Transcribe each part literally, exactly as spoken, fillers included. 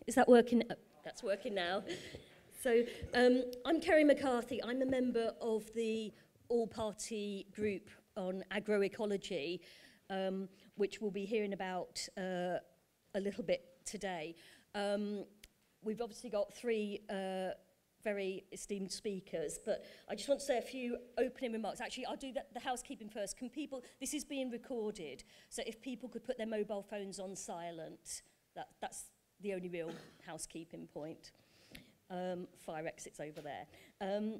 Is that working? Oh, that's working now. So um, I'm Kerry McCarthy. I'm a member of the All Party Group on Agroecology, um, which we'll be hearing about uh, a little bit today. Um, we've obviously got three uh, very esteemed speakers, but I just want to say a few opening remarks. Actually, I'll do the, the housekeeping first. Can people, this is being recorded, so if people could put their mobile phones on silent, that, that's the only real housekeeping point. Um, fire exits over there. Um,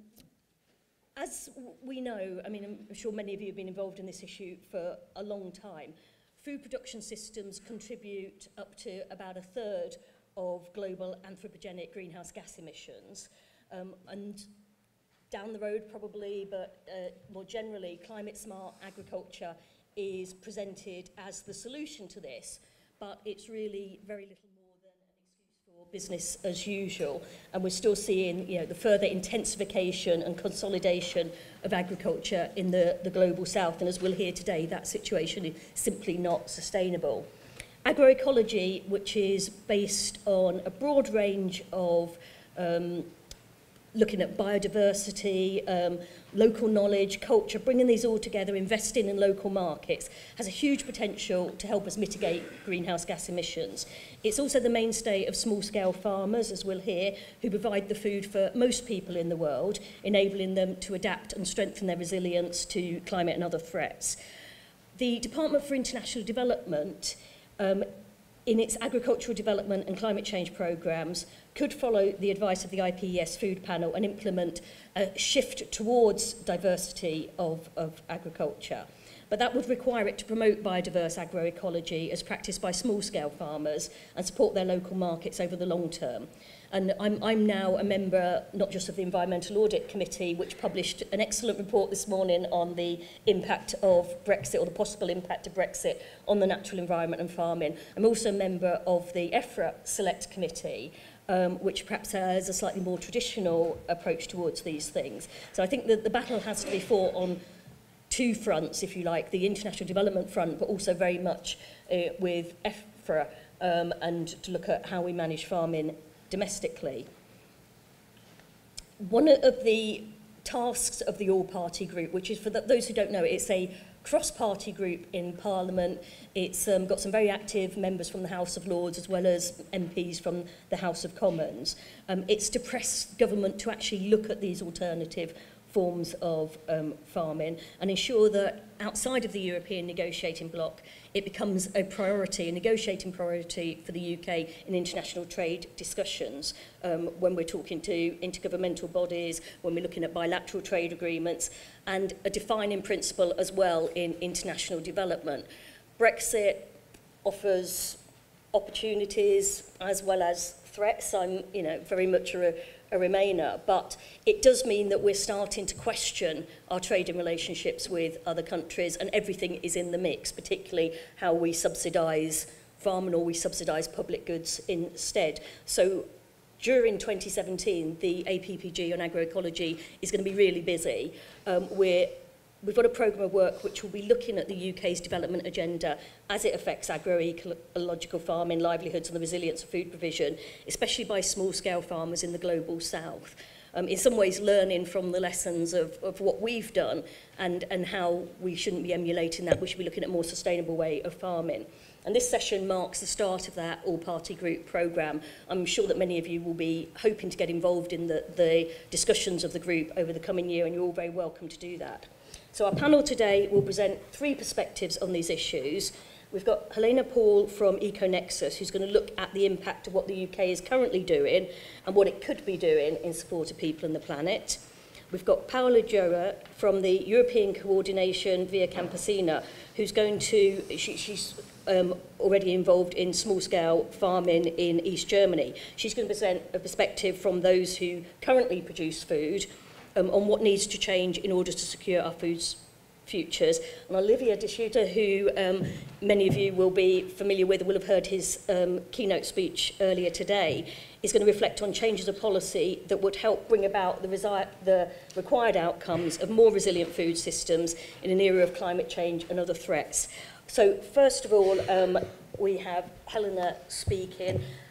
as we know, I mean, I'm sure many of you have been involved in this issue for a long time. Food production systems contribute up to about a third of global anthropogenic greenhouse gas emissions. Um, and down the road probably, but uh, more generally, climate smart agriculture is presented as the solution to this, but it's really very little more than an excuse for business as usual. And we're still seeing, you know, the further intensification and consolidation of agriculture in the, the global south. And as we'll hear today, that situation is simply not sustainable. Agroecology, which is based on a broad range of um, looking at biodiversity, um, local knowledge, culture, bringing these all together, investing in local markets, has a huge potential to help us mitigate greenhouse gas emissions. It's also the mainstay of small-scale farmers, as we'll hear, who provide the food for most people in the world, enabling them to adapt and strengthen their resilience to climate and other threats. The Department for International Development, um, in its agricultural development and climate change programmes, could follow the advice of the I P E S-Food panel and implement a shift towards diversity of, of agriculture. But that would require it to promote biodiverse agroecology as practiced by small-scale farmers and support their local markets over the long term. And I'm, I'm now a member, not just of the Environmental Audit Committee, which published an excellent report this morning on the impact of Brexit, or the possible impact of Brexit on the natural environment and farming. I'm also a member of the E F R A Select Committee, um, which perhaps has a slightly more traditional approach towards these things. So I think that the battle has to be fought on two fronts, if you like, the international development front, but also very much uh, with E F R A, um, and to look at how we manage farming domestically. One of the tasks of the All Party Group, which is, for the, those who don't know, it's a cross-party group in Parliament. It's um, got some very active members from the House of Lords as well as M Ps from the House of Commons. Um, it's to press government to actually look at these alternative forms of um, farming and ensure that outside of the European negotiating bloc, it becomes a priority, a negotiating priority for the U K in international trade discussions um, when we're talking to intergovernmental bodies, when we're looking at bilateral trade agreements, and a defining principle as well in international development. Brexit offers opportunities as well as threats. I'm, you know, very much a, a Remainer, but it does mean that we're starting to question our trading relationships with other countries, and everything is in the mix, particularly how we subsidise farming or we subsidise public goods instead. So during twenty seventeen, the A P P G on agroecology is going to be really busy. Um, we're We've got a programme of work which will be looking at the U K's development agenda as it affects agroecological farming, livelihoods and the resilience of food provision, especially by small-scale farmers in the global south. Um, in some ways learning from the lessons of, of what we've done and, and how we shouldn't be emulating that. We should be looking at a more sustainable way of farming. And this session marks the start of that all-party group programme. I'm sure that many of you will be hoping to get involved in the, the discussions of the group over the coming year, and you're all very welcome to do that. So our panel today will present three perspectives on these issues. We've got Helena Paul from EcoNexus, who's going to look at the impact of what the U K is currently doing and what it could be doing in support of people and the planet. We've got Paula Gioia from the European Coordination Via Campesina, who's going to, she, she's um, already involved in small-scale farming in East Germany. She's going to present a perspective from those who currently produce food, Um, on what needs to change in order to secure our food's futures. And Olivier De Schutter, who um, many of you will be familiar with, will have heard his um, keynote speech earlier today, is going to reflect on changes of policy that would help bring about the, resi the required outcomes of more resilient food systems in an era of climate change and other threats. So first of all, um, we have Helena speaking,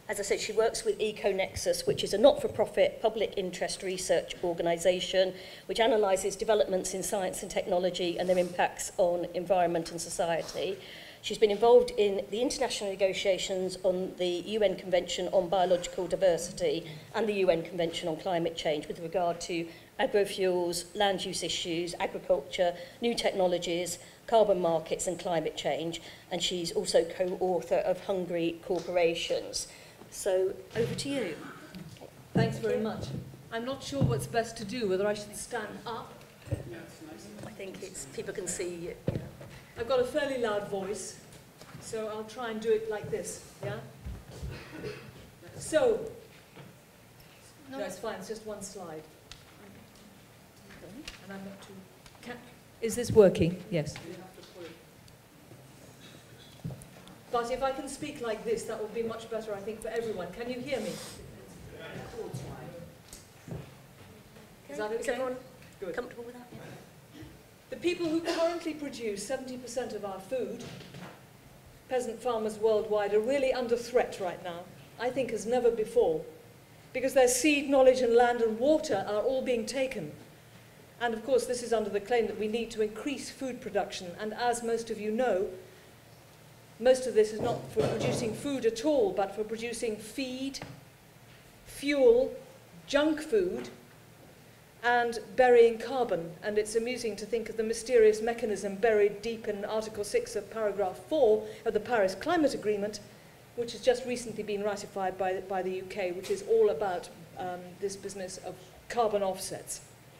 As I said, she works with EcoNexus, which is a not-for-profit public interest research organisation which analyses developments in science and technology and their impacts on environment and society. She's been involved in the international negotiations on the U N Convention on Biological Diversity and the U N Convention on Climate Change with regard to agrofuels, land use issues, agriculture, new technologies, carbon markets and climate change. And she's also co-author of Hungry Corporations. So, over to you. Thanks very much. I'm not sure what's best to do, whether I should stand up. I think it's, people can see you. Yeah. I've got a fairly loud voice, so I'll try and do it like this, yeah? So, no, it's fine, it's just one slide. And I'm not too... Can, is this working? Yes. But if I can speak like this, that will be much better, I think, for everyone. Can you hear me? Is that okay? Is everyone Good. comfortable with that? Yeah. The people who currently produce seventy percent of our food, peasant farmers worldwide, are really under threat right now, I think as never before, because their seed, knowledge and land and water are all being taken. And of course this is under the claim that we need to increase food production, and as most of you know, most of this is not for producing food at all, but for producing feed, fuel, junk food, and burying carbon. And it's amusing to think of the mysterious mechanism buried deep in Article six of paragraph four of the Paris Climate Agreement, which has just recently been ratified by, by the U K, which is all about um, this business of carbon offsets.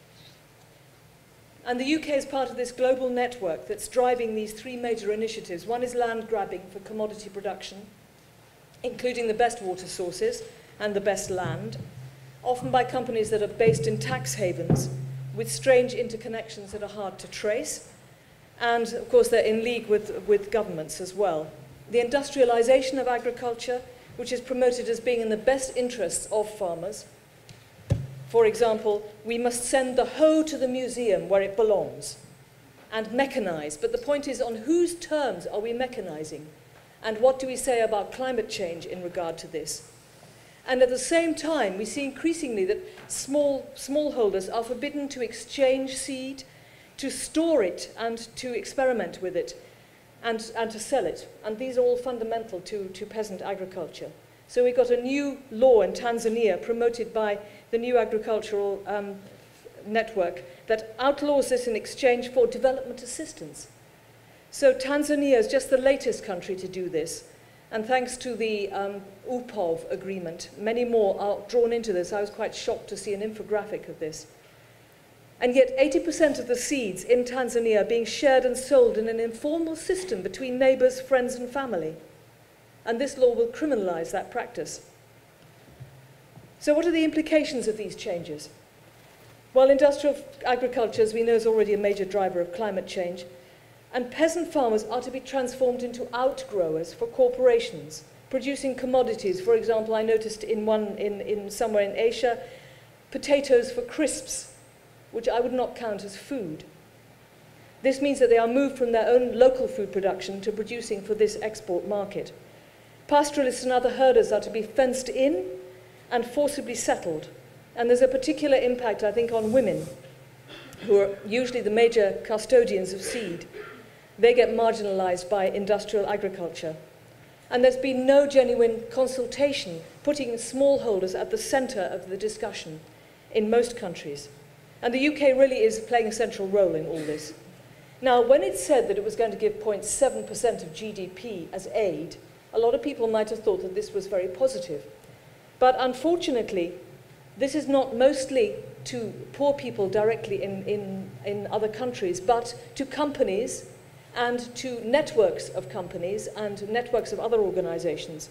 And the U K is part of this global network that's driving these three major initiatives. One is land grabbing for commodity production, including the best water sources and the best land, often by companies that are based in tax havens with strange interconnections that are hard to trace. And of course they're in league with, with governments as well. The industrialization of agriculture, which is promoted as being in the best interests of farmers. For example, we must send the hoe to the museum where it belongs and mechanize. But the point is, on whose terms are we mechanizing? And what do we say about climate change in regard to this? And at the same time, we see increasingly that small smallholders are forbidden to exchange seed, to store it and to experiment with it and, and to sell it. And these are all fundamental to, to peasant agriculture. So we got a new law in Tanzania promoted by the new agricultural um, network that outlaws this in exchange for development assistance. So Tanzania is just the latest country to do this. And thanks to the um, U P O V agreement, many more are drawn into this. I was quite shocked to see an infographic of this. And yet eighty percent of the seeds in Tanzania are being shared and sold in an informal system between neighbors, friends and family. And this law will criminalize that practice. So what are the implications of these changes? Well, industrial agriculture, as we know, is already a major driver of climate change. And peasant farmers are to be transformed into outgrowers for corporations, producing commodities. For example, I noticed in one, in, in somewhere in Asia, potatoes for crisps, which I would not count as food. This means that they are moved from their own local food production to producing for this export market. Pastoralists and other herders are to be fenced in and forcibly settled. And there's a particular impact, I think, on women, who are usually the major custodians of seed. They get marginalized by industrial agriculture. And there's been no genuine consultation, putting smallholders at the center of the discussion in most countries. And the U K really is playing a central role in all this. Now, when it said that it was going to give zero point seven percent of G D P as aid, a lot of people might have thought that this was very positive. But unfortunately, this is not mostly to poor people directly in, in, in other countries, but to companies and to networks of companies and networks of other organizations.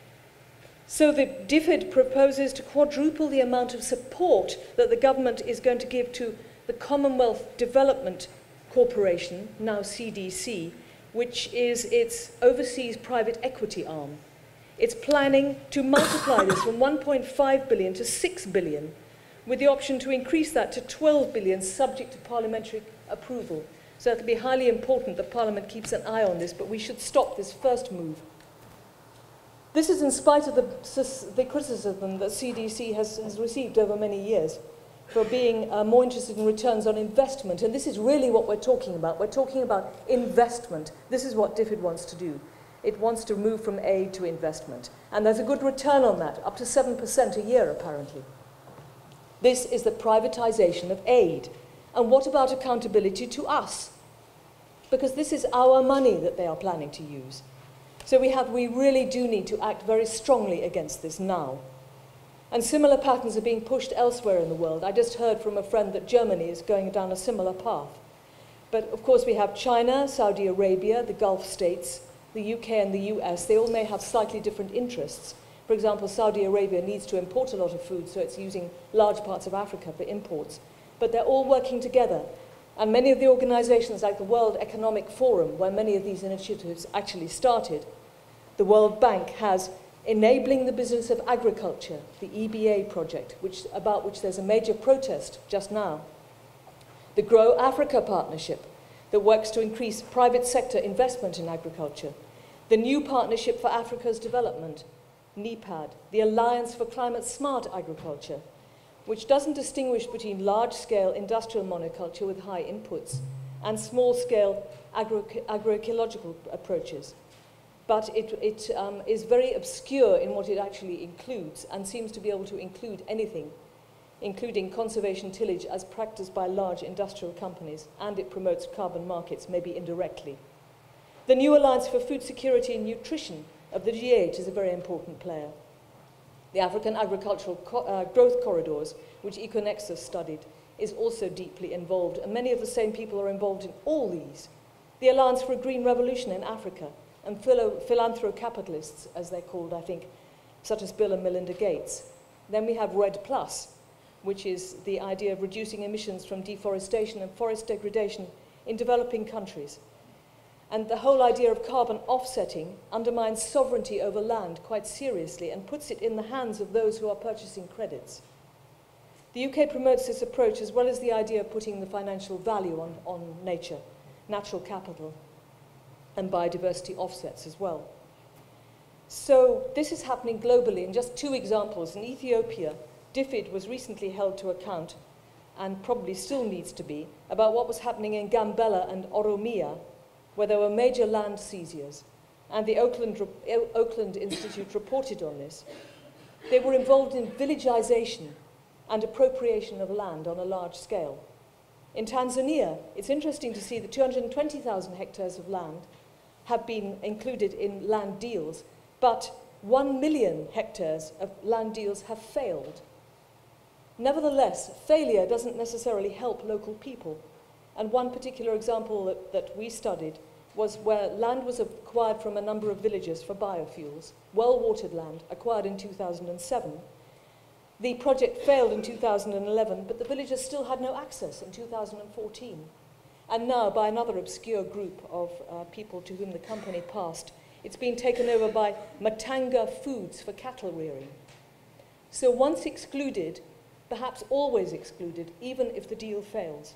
So the D F I D proposes to quadruple the amount of support that the government is going to give to the Commonwealth Development Corporation, now C D C, which is its overseas private equity arm. It's planning to multiply this from one point five billion to six billion, with the option to increase that to twelve billion subject to parliamentary approval. So it'll be highly important that Parliament keeps an eye on this, but we should stop this first move. This is in spite of the, the criticism that C D C has, has received over many years for being uh, more interested in returns on investment. And this is really what we're talking about. We're talking about investment. This is what DFID wants to do. It wants to move from aid to investment. And there's a good return on that, up to seven percent a year, apparently. This is the privatization of aid. And what about accountability to us? Because this is our money that they are planning to use. So we, have, we really do need to act very strongly against this now. And similar patterns are being pushed elsewhere in the world. I just heard from a friend that Germany is going down a similar path. But of course we have China, Saudi Arabia, the Gulf states, the U K and the U S. They all may have slightly different interests. For example, Saudi Arabia needs to import a lot of food, so it's using large parts of Africa for imports. But they're all working together. And many of the organizations like the World Economic Forum, where many of these initiatives actually started, the World Bank has Enabling the Business of Agriculture, the E B A project, which, about which there's a major protest just now. The Grow Africa Partnership, that works to increase private sector investment in agriculture. The New Partnership for Africa's Development, N E P A D. The Alliance for Climate Smart Agriculture, which doesn't distinguish between large-scale industrial monoculture with high inputs and small-scale agro agroecological approaches. But it, it um, is very obscure in what it actually includes and seems to be able to include anything, including conservation tillage as practiced by large industrial companies, and it promotes carbon markets, maybe indirectly. The New Alliance for Food Security and Nutrition of the G eight is a very important player. The African Agricultural Co uh, Growth Corridors, which EcoNexus studied, is also deeply involved, and many of the same people are involved in all these. The Alliance for a Green Revolution in Africa, and philanthrocapitalists, as they're called, I think, such as Bill and Melinda Gates. Then we have RED Plus, which is the idea of reducing emissions from deforestation and forest degradation in developing countries. And the whole idea of carbon offsetting undermines sovereignty over land quite seriously and puts it in the hands of those who are purchasing credits. The U K promotes this approach, as well as the idea of putting the financial value on, on nature, natural capital, and biodiversity offsets as well. So this is happening globally. And just two examples. In Ethiopia, DFID was recently held to account, and probably still needs to be, about what was happening in Gambella and Oromia, where there were major land seizures. And the Oakland, Oakland Institute reported on this. They were involved in villagization and appropriation of land on a large scale. In Tanzania, it's interesting to see that two hundred twenty thousand hectares of land have been included in land deals, but one million hectares of land deals have failed. Nevertheless, failure doesn't necessarily help local people. And one particular example that, that we studied was where land was acquired from a number of villages for biofuels, well-watered land, acquired in two thousand seven. The project failed in two thousand eleven, but the villagers still had no access in two thousand fourteen. And now, by another obscure group of uh, people to whom the company passed, it's been taken over by Matanga Foods for cattle rearing. So once excluded, perhaps always excluded, even if the deal fails.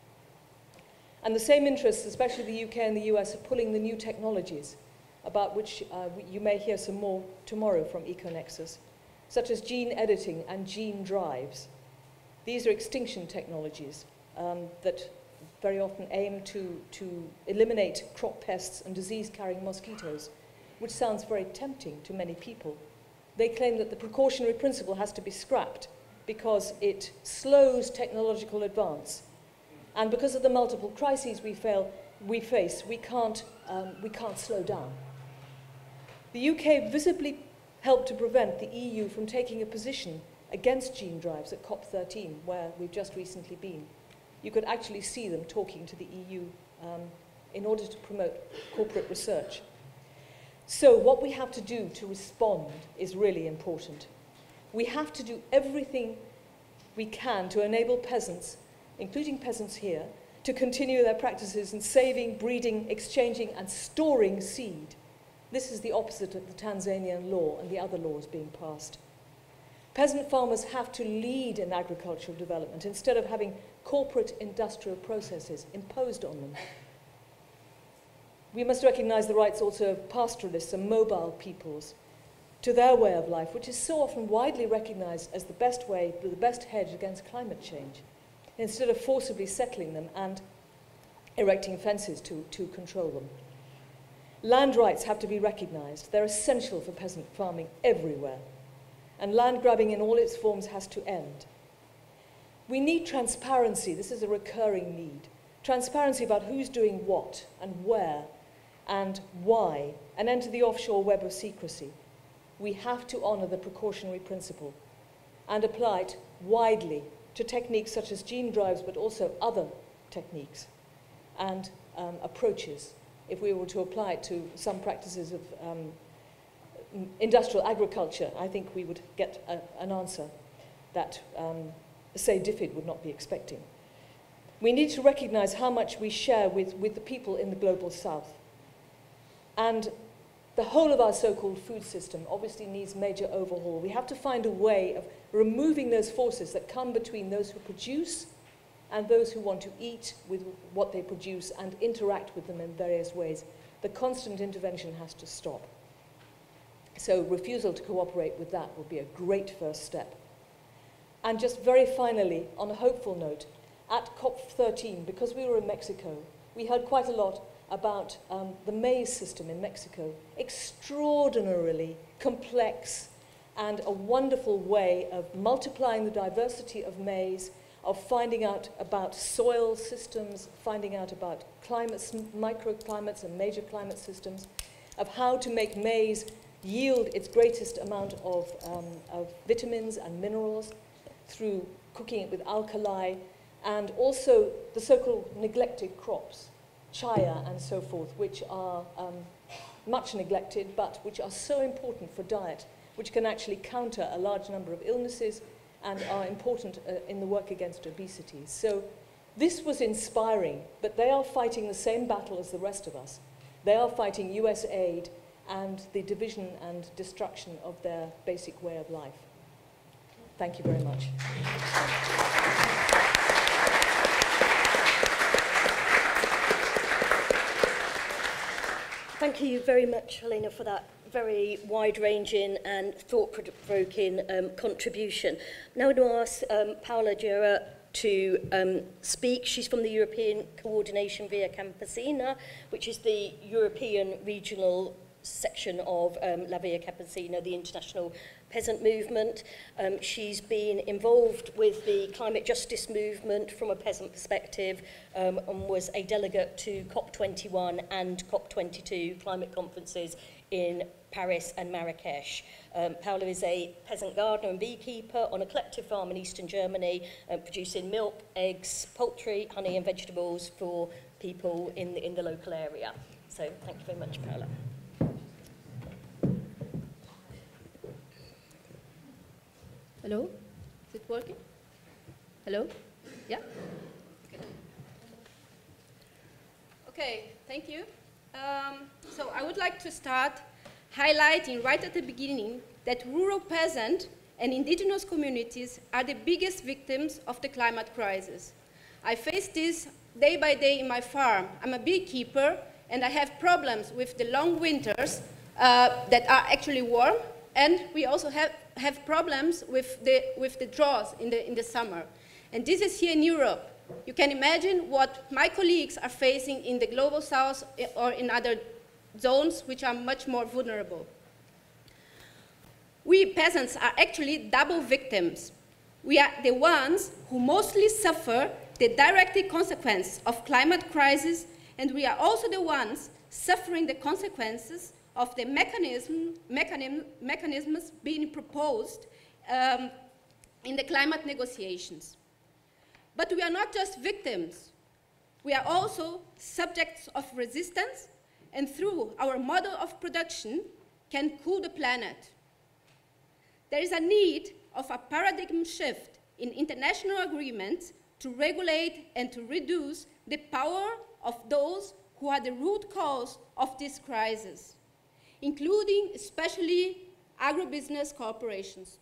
And the same interests, especially the U K and the U S, are pulling the new technologies, about which uh, you may hear some more tomorrow from EcoNexus, such as gene editing and gene drives. These are extinction technologies um, that very often aim to, to eliminate crop pests and disease-carrying mosquitoes, which sounds very tempting to many people. They claim that the precautionary principle has to be scrapped because it slows technological advance. And because of the multiple crises we, fail, we face, we can't, um, we can't slow down. The U K visibly helped to prevent the E U from taking a position against gene drives at COP thirteen, where we've just recently been. You could actually see them talking to the E U um, in order to promote corporate research. So what we have to do to respond is really important. We have to do everything we can to enable peasants, including peasants here, to continue their practices in saving, breeding, exchanging, and storing seed. This is the opposite of the Tanzanian law and the other laws being passed. Peasant farmers have to lead in agricultural development instead of having corporate industrial processes imposed on them. We must recognize the rights also of pastoralists and mobile peoples to their way of life, which is so often widely recognized as the best way, the best hedge against climate change, instead of forcibly settling them and erecting fences to, to control them. Land rights have to be recognized. They're essential for peasant farming everywhere. And land grabbing in all its forms has to end. We need transparency. This is a recurring need. Transparency about who's doing what and where and why, and enter the offshore web of secrecy. We have to honor the precautionary principle and apply it widely to techniques such as gene drives, but also other techniques and um, approaches. If we were to apply it to some practices of um, industrial agriculture, I think we would get a, an answer that, um, say, DFID would not be expecting. We need to recognize how much we share with, with the people in the global south. And the whole of our so-called food system obviously needs major overhaul. We have to find a way of removing those forces that come between those who produce and those who want to eat with what they produce and interact with them in various ways. The constant intervention has to stop. So refusal to cooperate with that would be a great first step. And just very finally, on a hopeful note, at COP thirteen, because we were in Mexico, we heard quite a lot about um, the maize system in Mexico. Extraordinarily complex and a wonderful way of multiplying the diversity of maize, of finding out about soil systems, finding out about climates, microclimates and major climate systems, of how to make maize yield its greatest amount of, um, of vitamins and minerals through cooking it with alkali, and also the so-called neglected crops, chia and so forth, which are um, much neglected, but which are so important for diet, which can actually counter a large number of illnesses and are important uh, in the work against obesity. So this was inspiring, but they are fighting the same battle as the rest of us. They are fighting U S aid and the division and destruction of their basic way of life. Thank you very much. Thank you very much, Helena, for that very wide-ranging and thought-provoking um, contribution. Now I'm going to ask um, Paula Gioia to um, speak. She's from the European Coordination Via Campesina, which is the European regional section of um, La Via Campesina, the international peasant movement. Um, she's been involved with the climate justice movement from a peasant perspective um, and was a delegate to COP twenty-one and COP twenty-two climate conferences in Paris and Marrakesh. Um, Paula is a peasant gardener and beekeeper on a collective farm in eastern Germany, um, producing milk, eggs, poultry, honey and vegetables for people in the, in the local area. So thank you very much, Paula. Hello? Is it working? Hello? Yeah? Okay, okay thank you. Um, so I would like to start highlighting right at the beginning that rural peasant and indigenous communities are the biggest victims of the climate crisis. I face this day by day in my farm. I'm a beekeeper and I have problems with the long winters uh, that are actually warm, and we also have have problems with the, with the droughts in the, in the summer. And this is here in Europe. You can imagine what my colleagues are facing in the global south or in other zones which are much more vulnerable. We peasants are actually double victims. We are the ones who mostly suffer the direct consequence of climate crisis, and we are also the ones suffering the consequences of the mechanism, mechanism, mechanisms being proposed um, in the climate negotiations. But we are not just victims. We are also subjects of resistance, and through our model of production can cool the planet. There is a need of a paradigm shift in international agreements to regulate and to reduce the power of those who are the root cause of this crisis, including especially agribusiness corporations.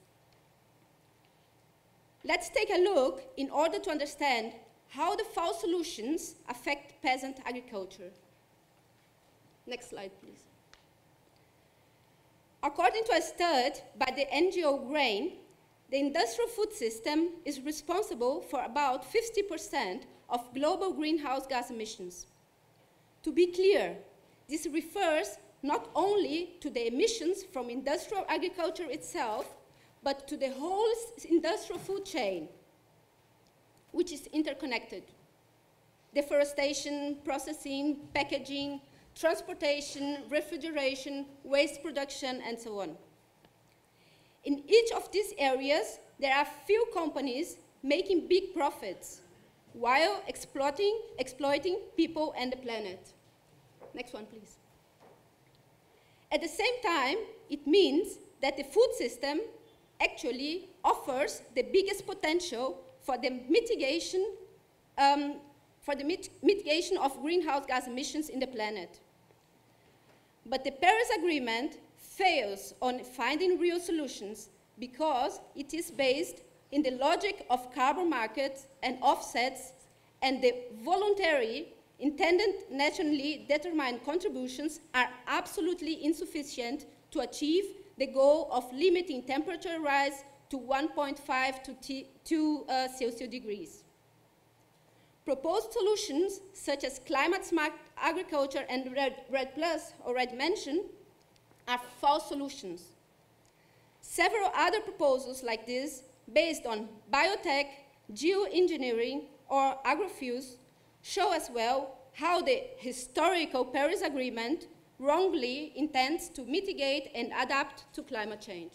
Let's take a look in order to understand how the false solutions affect peasant agriculture. Next slide, please. According to a study by the N G O Grain, the industrial food system is responsible for about fifty percent of global greenhouse gas emissions. To be clear, this refers not only to the emissions from industrial agriculture itself, but to the whole industrial food chain, which is interconnected. Deforestation, processing, packaging, transportation, refrigeration, waste production, and so on. In each of these areas, there are few companies making big profits while exploiting, exploiting people and the planet. Next one, please. At the same time, it means that the food system actually offers the biggest potential for the mitigation, um, for the mit mitigation of greenhouse gas emissions in the planet. But the Paris Agreement fails on finding real solutions because it is based in the logic of carbon markets and offsets, and the voluntary, intended nationally determined contributions are absolutely insufficient to achieve the goal of limiting temperature rise to one point five to two uh, Celsius degrees. Proposed solutions such as climate-smart agriculture and RED, RED Plus, already mentioned, are false solutions. Several other proposals like this, based on biotech, geoengineering, or agrofuels, show as well how the historical Paris Agreement wrongly intends to mitigate and adapt to climate change.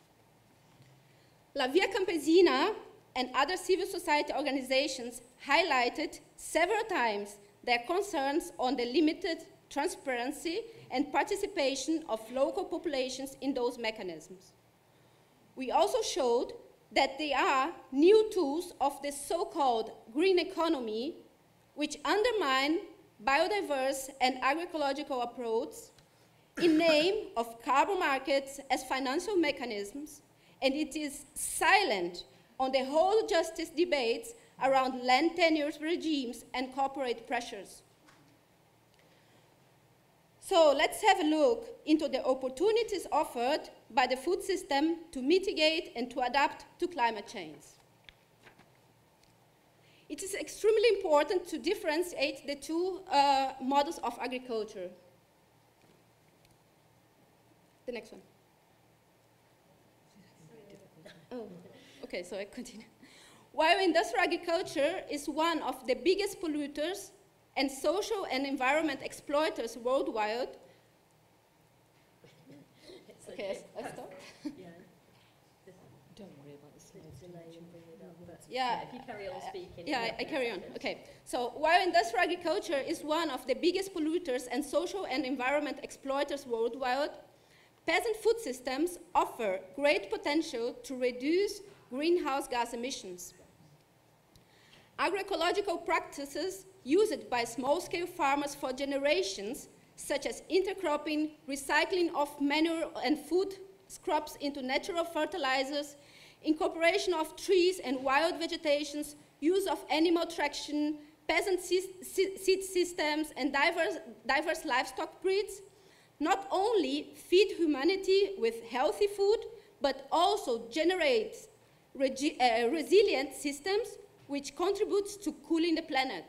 La Via Campesina and other civil society organizations highlighted several times their concerns on the limited transparency and participation of local populations in those mechanisms. We also showed that there are new tools of the so-called green economy which undermine biodiverse and agroecological approach in name of carbon markets as financial mechanisms, and it is silent on the whole justice debates around land tenure regimes and corporate pressures. So let's have a look into the opportunities offered by the food system to mitigate and to adapt to climate change. It is extremely important to differentiate the two uh, models of agriculture. The next one. Oh, okay, so I continue. While industrial agriculture is one of the biggest polluters and social and environment exploiters worldwide, okay, I, I stop. Yeah. Don't worry about the slides. Delay and bring it up, but Yeah, if you carry on speaking. yeah, I, I carry on. Okay, so while industrial agriculture is one of the biggest polluters and social and environment exploiters worldwide, peasant food systems offer great potential to reduce greenhouse gas emissions. Agroecological practices used by small-scale farmers for generations, such as intercropping, recycling of manure and food scraps into natural fertilizers, incorporation of trees and wild vegetations, use of animal traction, peasant seed systems, and diverse, diverse livestock breeds, not only feed humanity with healthy food, but also generates regi uh, resilient systems which contributes to cooling the planet.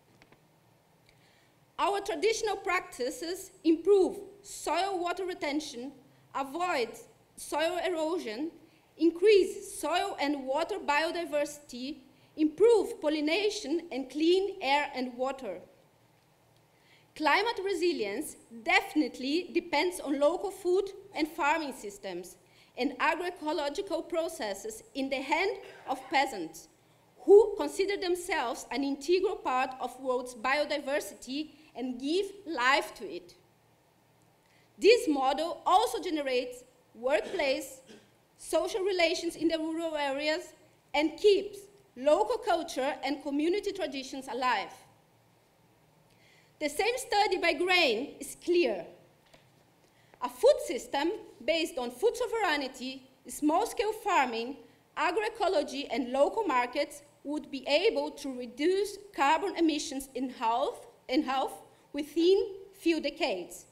Our traditional practices improve soil water retention, avoid soil erosion, increase soil and water biodiversity, improve pollination, and clean air and water. Climate resilience definitely depends on local food and farming systems and agroecological processes in the hand of peasants, who consider themselves an integral part of the world's biodiversity and give life to it. This model also generates workplace, social relations in the rural areas, and keeps local culture and community traditions alive. The same study by Grain is clear. A food system based on food sovereignty, small-scale farming, agroecology, and local markets would be able to reduce carbon emissions in half, in half within few decades,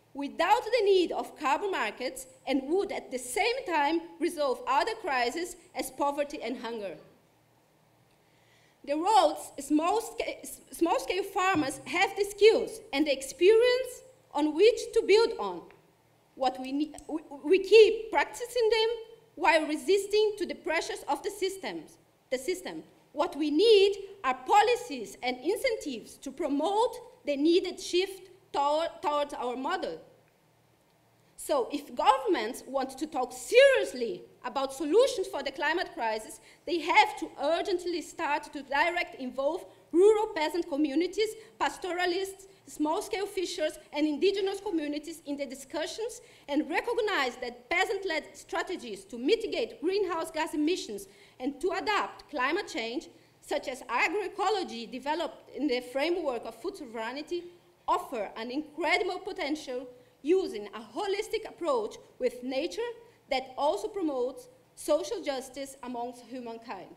without the need of carbon markets, and would at the same time resolve other crises as poverty and hunger. The roads, small-scale small-scale farmers have the skills and the experience on which to build on. What we, need, we, we keep practicing them while resisting to the pressures of the, systems, the system. What we need are policies and incentives to promote the needed shift toward, towards our model. So if governments want to talk seriously about solutions for the climate crisis, they have to urgently start to directly involve rural peasant communities, pastoralists, small-scale fishers, and indigenous communities in the discussions, and recognize that peasant-led strategies to mitigate greenhouse gas emissions and to adapt climate change, such as agroecology developed in the framework of food sovereignty, offer an incredible potential using a holistic approach with nature that also promotes social justice amongst humankind.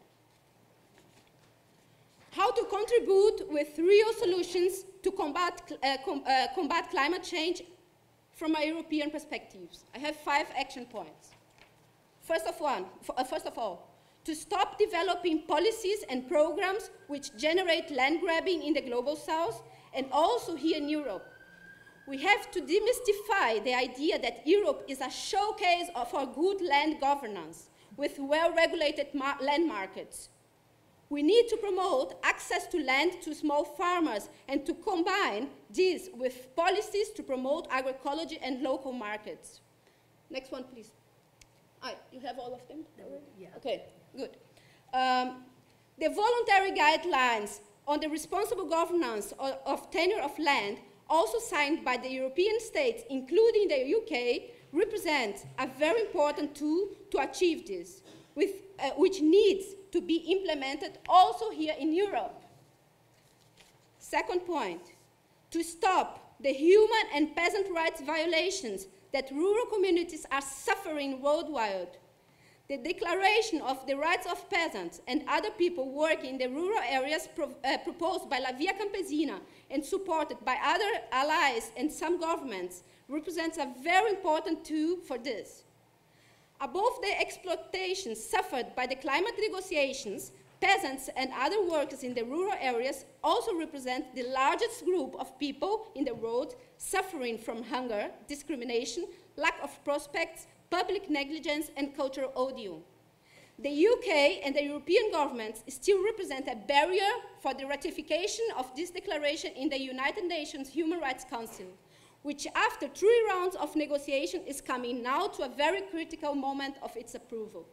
How to contribute with real solutions to combat, uh, com uh, combat climate change from a European perspective. I have five action points. First of, one, uh, first of all, to stop developing policies and programs which generate land grabbing in the global south and also here in Europe. We have to demystify the idea that Europe is a showcase for good land governance with well-regulated mar land markets. We need to promote access to land to small farmers and to combine this with policies to promote agroecology and local markets. Next one, please. Ah, you have all of them? Yeah. Okay, good. Um, the voluntary guidelines on the responsible governance of, of tenure of land, also signed by the European states, including the U K, represent a very important tool to achieve this, with, uh, which needs to be implemented also here in Europe. Second point, to stop the human and peasant rights violations that rural communities are suffering worldwide. The Declaration of the Rights of Peasants and other people working in the rural areas pro uh, proposed by Via Campesina and supported by other allies and some governments represents a very important tool for this. Above the exploitation suffered by the climate negotiations, peasants and other workers in the rural areas also represent the largest group of people in the world suffering from hunger, discrimination, lack of prospects, public negligence, and cultural odium. The U K and the European governments still represent a barrier for the ratification of this declaration in the United Nations Human Rights Council, which after three rounds of negotiation is coming now to a very critical moment of its approval.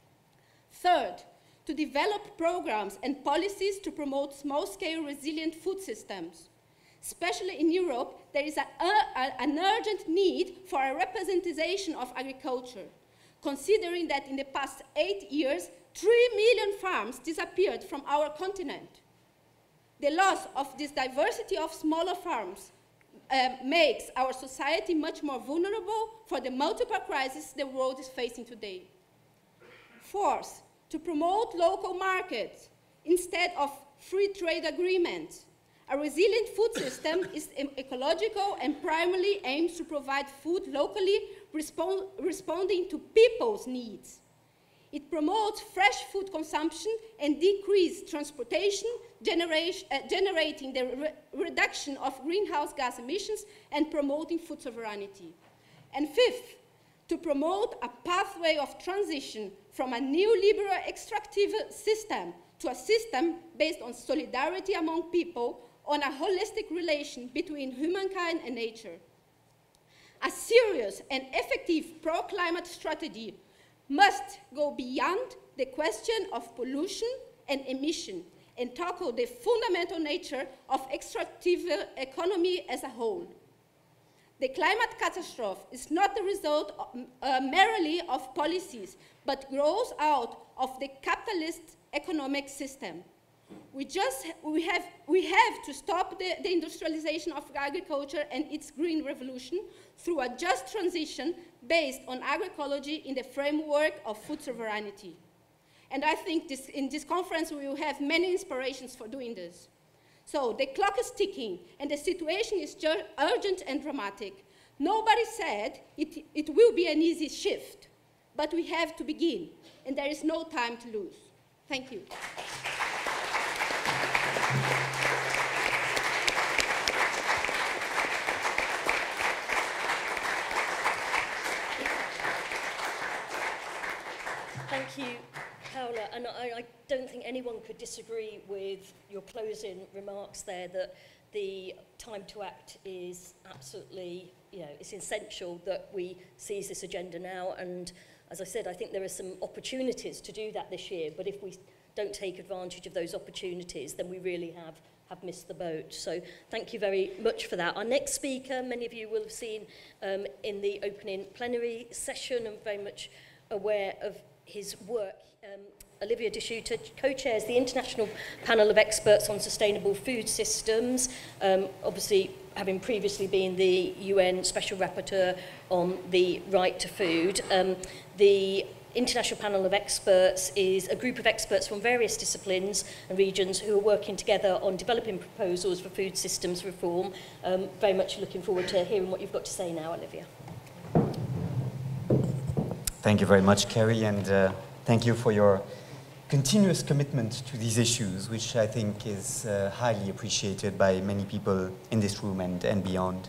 Third, to develop programs and policies to promote small-scale resilient food systems. Especially in Europe, there is a, a, an urgent need for a representation of agriculture, considering that in the past eight years, three million farms disappeared from our continent. The loss of this diversity of smaller farms uh, makes our society much more vulnerable for the multiple crises the world is facing today. Fourth, to promote local markets instead of free trade agreements. A resilient food system is ecological and primarily aims to provide food locally, respond, responding to people's needs. It promotes fresh food consumption and decreased transportation, generation, uh, generating the re reduction of greenhouse gas emissions and promoting food sovereignty. And fifth, to promote a pathway of transition from a neoliberal extractive system to a system based on solidarity among people, on a holistic relation between humankind and nature. A serious and effective pro-climate strategy must go beyond the question of pollution and emission and tackle the fundamental nature of extractive economy as a whole. The climate catastrophe is not the result of, uh, merely of policies, but grows out of the capitalist economic system. We just we have we have to stop the, the industrialization of agriculture and its green revolution through a just transition based on agroecology in the framework of food sovereignty. And I think this, in this conference we will have many inspirations for doing this. So the clock is ticking and the situation is urgent and dramatic. Nobody said it, it will be an easy shift, but we have to begin, and there is no time to lose. Thank you. Thank you, Paula. And I, I don't think anyone could disagree with your closing remarks there that the time to act is absolutely, you know, it's essential that we seize this agenda now. And as I said, I think there are some opportunities to do that this year. But if we don't take advantage of those opportunities, then we really have, have missed the boat. So thank you very much for that. Our next speaker, many of you will have seen um, in the opening plenary session and very much aware of his work. Um, Olivier De Schutter co-chairs the International Panel of Experts on Sustainable Food Systems, um, obviously having previously been the U N Special Rapporteur on the right to food. Um, the International Panel of Experts is a group of experts from various disciplines and regions who are working together on developing proposals for food systems reform. Um, very much looking forward to hearing what you've got to say now, Olivier. Thank you very much, Kerry, and uh, thank you for your continuous commitment to these issues, which I think is uh, highly appreciated by many people in this room and, and beyond.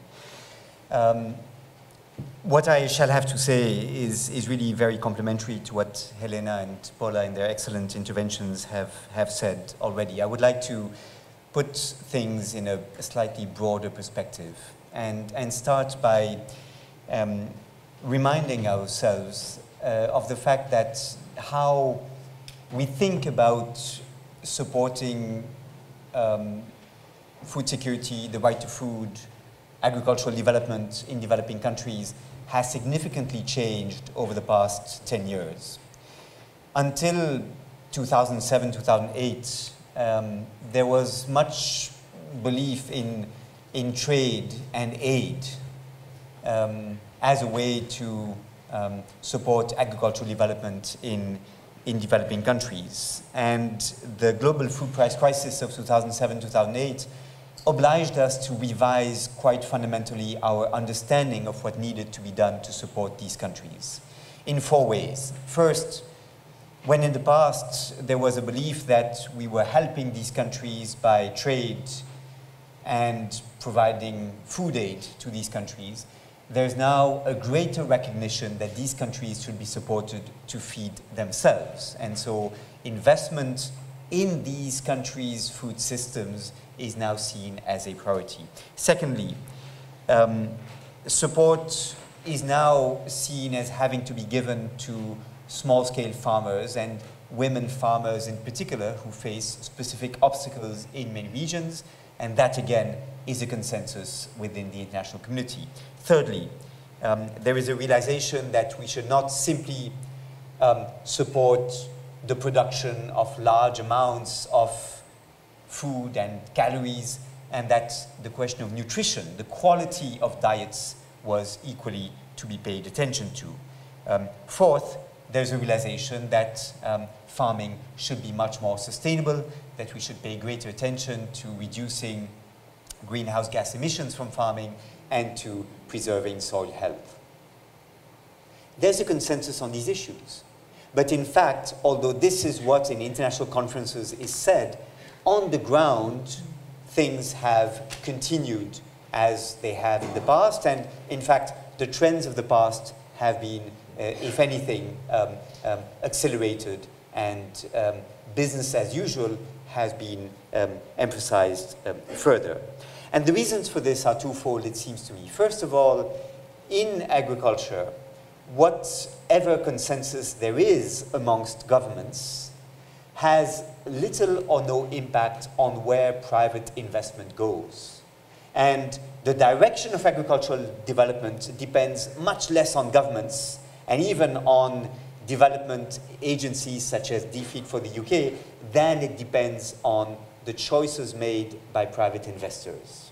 Um, what I shall have to say is, is really very complementary to what Helena and Paula in their excellent interventions have, have said already. I would like to put things in a, a slightly broader perspective and, and start by um, reminding ourselves uh, of the fact that how we think about supporting um, food security, the right to food, agricultural development in developing countries has significantly changed over the past ten years. Until two thousand seven, two thousand eight, um, there was much belief in, in trade and aid um, as a way to um, support agricultural development in, in developing countries. And the global food price crisis of two thousand seven, two thousand eight obliged us to revise quite fundamentally our understanding of what needed to be done to support these countries in four ways. First, when in the past there was a belief that we were helping these countries by trade and providing food aid to these countries, there's now a greater recognition that these countries should be supported to feed themselves. And so investment in these countries' food systems is now seen as a priority. Secondly, um, support is now seen as having to be given to small-scale farmers and women farmers in particular who face specific obstacles in many regions, and that again is a consensus within the international community. Thirdly, um, there is a realization that we should not simply um, support the production of large amounts of food and calories, and that the question of nutrition, the quality of diets, was equally to be paid attention to. Um, fourth, there's a realization that um, farming should be much more sustainable, that we should pay greater attention to reducing greenhouse gas emissions from farming and to preserving soil health. There's a consensus on these issues. But in fact, although this is what in international conferences is said, on the ground, things have continued as they have in the past. And in fact, the trends of the past have been, uh, if anything, um, um, accelerated, and um, business as usual has been um, emphasized um, further. And the reasons for this are twofold, it seems to me. First of all, in agriculture, whatever consensus there is amongst governments has little or no impact on where private investment goes. And the direction of agricultural development depends much less on governments and even on development agencies such as DFID for the U K than it depends on the choices made by private investors.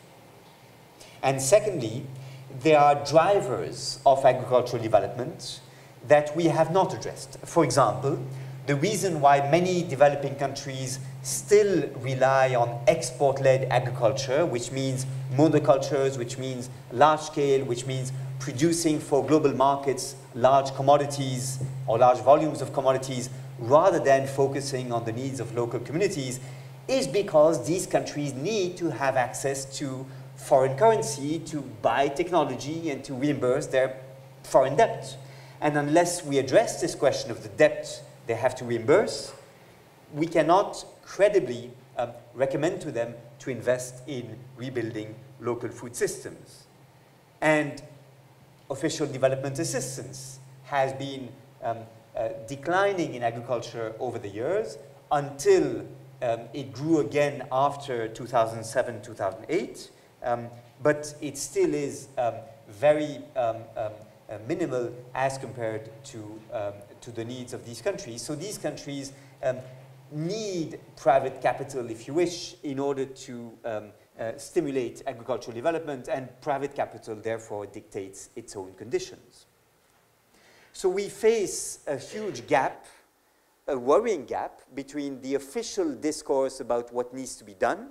And secondly, there are drivers of agricultural development that we have not addressed. For example, the reason why many developing countries still rely on export-led agriculture, which means monocultures, which means large scale, which means producing for global markets large commodities or large volumes of commodities rather than focusing on the needs of local communities, is because these countries need to have access to foreign currency to buy technology and to reimburse their foreign debt. And unless we address this question of the debt they have to reimburse, we cannot credibly um, recommend to them to invest in rebuilding local food systems. And official development assistance has been um, uh, declining in agriculture over the years until um, it grew again after two thousand seven, two thousand eight, um, but it still is um, very um, um, uh, minimal as compared to, um, to the needs of these countries. So these countries um, need private capital, if you wish, in order to um, uh, stimulate agricultural development, and private capital therefore dictates its own conditions. So we face a huge gap, a worrying gap, between the official discourse about what needs to be done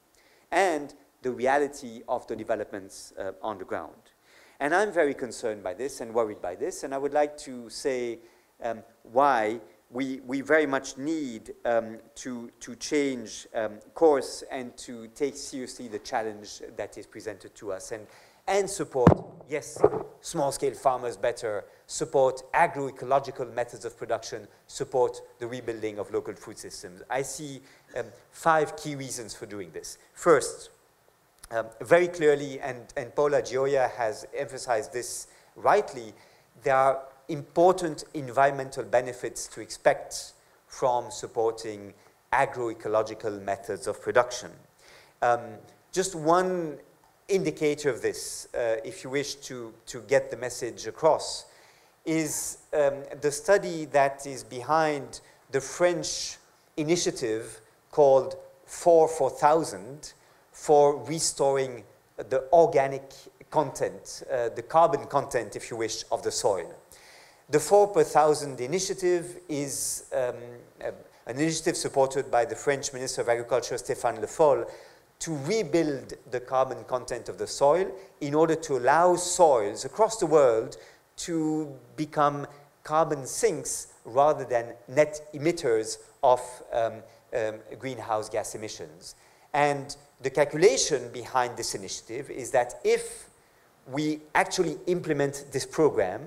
and the reality of the developments uh, on the ground. And I'm very concerned by this and worried by this, and I would like to say um, why we, we very much need um, to, to change um, course and to take seriously the challenge that is presented to us, and, and support, yes, small-scale farmers better, support agroecological methods of production, support the rebuilding of local food systems. I see um, five key reasons for doing this. First, um, very clearly, and, and Paula Gioia has emphasized this rightly, there are important environmental benefits to expect from supporting agroecological methods of production. Um, just one indicator of this, uh, if you wish to, to get the message across, is um, the study that is behind the French initiative called four four thousand for restoring the organic content, uh, the carbon content, if you wish, of the soil. The four per thousand initiative is um, a, an initiative supported by the French Minister of Agriculture, Stéphane Le Foll, to rebuild the carbon content of the soil in order to allow soils across the world to become carbon sinks rather than net emitters of um, um, greenhouse gas emissions. And the calculation behind this initiative is that if we actually implement this program,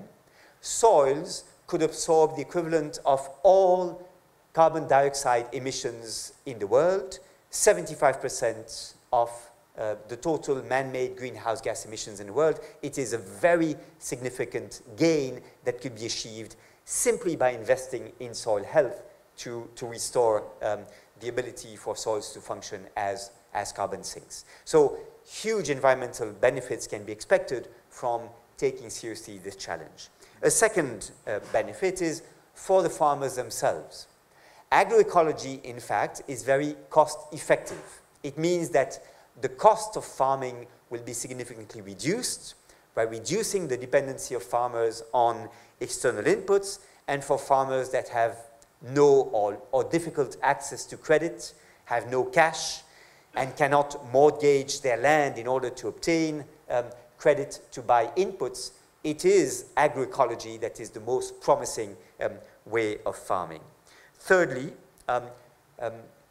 soils could absorb the equivalent of all carbon dioxide emissions in the world, seventy-five percent of uh, the total man-made greenhouse gas emissions in the world. It is a very significant gain that could be achieved simply by investing in soil health to, to restore um, the ability for soils to function as, as carbon sinks. So huge environmental benefits can be expected from taking seriously this challenge. A second uh, benefit is for the farmers themselves. Agroecology, in fact, is very cost-effective. It means that the cost of farming will be significantly reduced by reducing the dependency of farmers on external inputs, and for farmers that have no or, or difficult access to credit, have no cash, and cannot mortgage their land in order to obtain um, credit to buy inputs, it is agroecology that is the most promising um, way of farming. Thirdly, um, um,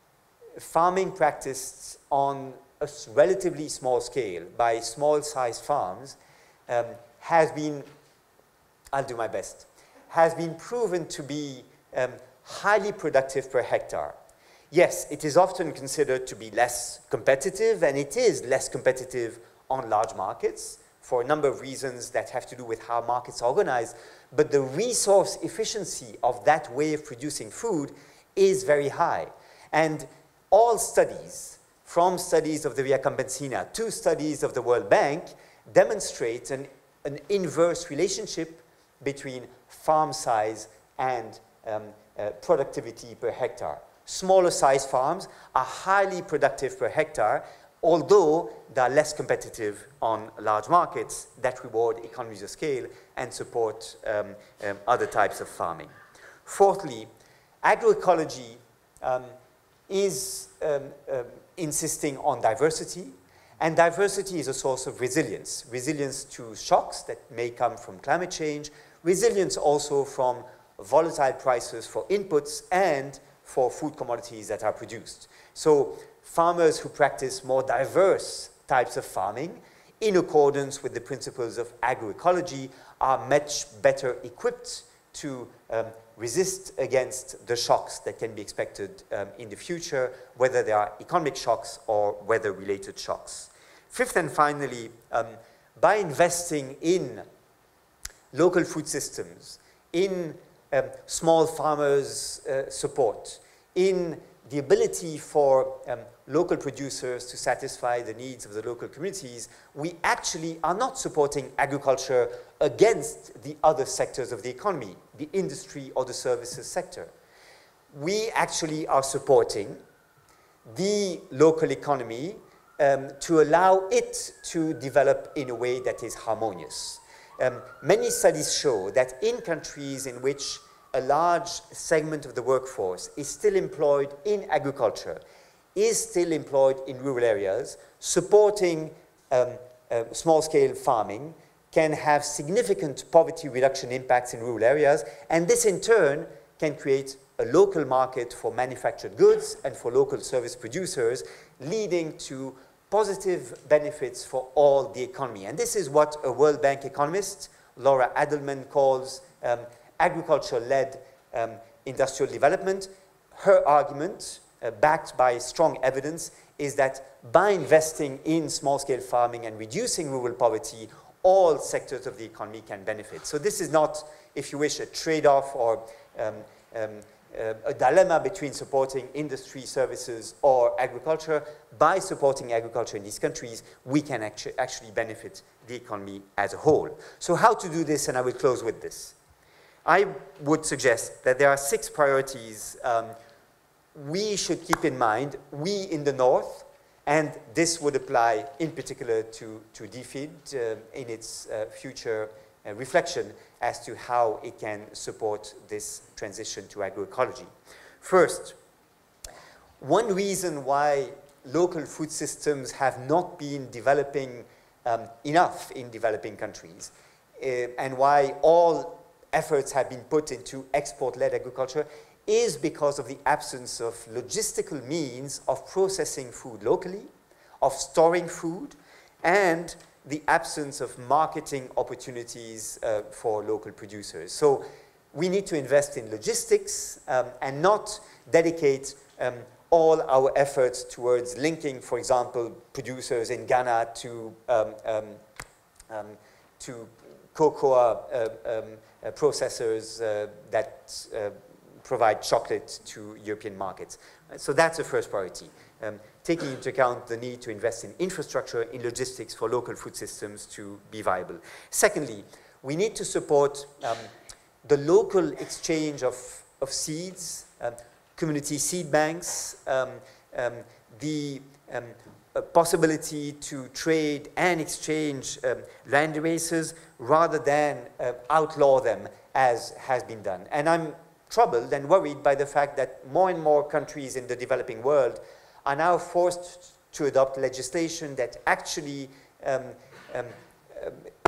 farming practiced on a relatively small scale by small-sized farms um, has been, I'll do my best, has been proven to be um, highly productive per hectare. Yes, it is often considered to be less competitive, and it is less competitive on large markets for a number of reasons that have to do with how markets are organized, but the resource efficiency of that way of producing food is very high. And all studies, from studies of the Via Campesina to studies of the World Bank, demonstrate an, an inverse relationship between farm size and um, uh, productivity per hectare. Smaller size farms are highly productive per hectare, although they are less competitive on large markets that reward economies of scale and support um, um, other types of farming. Fourthly, agroecology um, is um, um, insisting on diversity, and diversity is a source of resilience. Resilience to shocks that may come from climate change, resilience also from volatile prices for inputs and for food commodities that are produced. So farmers who practice more diverse types of farming in accordance with the principles of agroecology are much better equipped to um, resist against the shocks that can be expected um, in the future, whether they are economic shocks or weather-related shocks. Fifth and finally, um, by investing in local food systems, in um, small farmers' uh, support, in the ability for um, local producers to satisfy the needs of the local communities, we actually are not supporting agriculture against the other sectors of the economy, the industry or the services sector. We actually are supporting the local economy um, to allow it to develop in a way that is harmonious. Um, many studies show that in countries in which a large segment of the workforce is still employed in agriculture, is still employed in rural areas, supporting um, uh, small-scale farming can have significant poverty reduction impacts in rural areas, and this in turn can create a local market for manufactured goods and for local service producers, leading to positive benefits for all the economy. And this is what a World Bank economist, Laura Adelman, calls um, agriculture-led um, industrial development. Her argument, uh, backed by strong evidence, is that by investing in small-scale farming and reducing rural poverty, all sectors of the economy can benefit. So this is not, if you wish, a trade-off or um, um, uh, a dilemma between supporting industry, services, or agriculture. By supporting agriculture in these countries, we can actu actually benefit the economy as a whole. So how to do this, and I will close with this. I would suggest that there are six priorities um, we should keep in mind, we in the North, and this would apply in particular to, to D F I D uh, in its uh, future uh, reflection as to how it can support this transition to agroecology. First, one reason why local food systems have not been developing um, enough in developing countries uh, and why all efforts have been put into export-led agriculture is because of the absence of logistical means of processing food locally, of storing food, and the absence of marketing opportunities uh, for local producers. So we need to invest in logistics um, and not dedicate um, all our efforts towards linking, for example, producers in Ghana to, um, um, um, to cocoa uh, um, uh, processors uh, that uh, provide chocolate to European markets. So that's the first priority, um, taking into account the need to invest in infrastructure, in logistics for local food systems to be viable. Secondly, we need to support um, the local exchange of, of seeds, um, community seed banks, um, um, the um, uh, possibility to trade and exchange um, land races rather than uh, outlaw them as has been done. And I'm troubled and worried by the fact that more and more countries in the developing world are now forced to adopt legislation that actually um, um, um,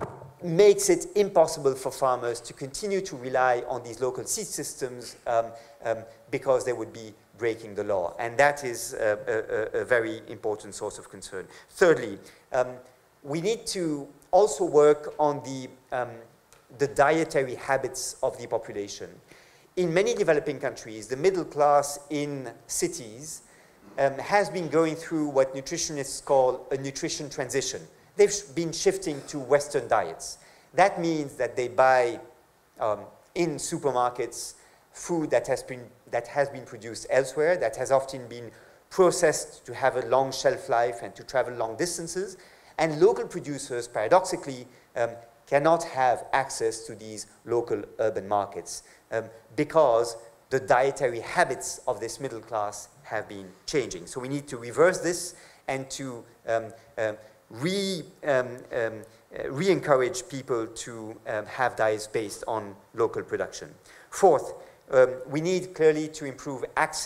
makes it impossible for farmers to continue to rely on these local seed systems um, um, because they would be breaking the law. And that is a, a, a very important source of concern. Thirdly, um, we need to also work on the, um, the dietary habits of the population. In many developing countries, the middle class in cities um, has been going through what nutritionists call a nutrition transition. They've been shifting to Western diets. That means that they buy um, in supermarkets food that has, been, that has been produced elsewhere, that has often been processed to have a long shelf life and to travel long distances. And local producers, paradoxically, um, cannot have access to these local urban markets um, because the dietary habits of this middle class have been changing. So we need to reverse this and to um, um, re, um, um, uh, re-encourage people to um, have diets based on local production. Fourth, um, we need clearly to improve access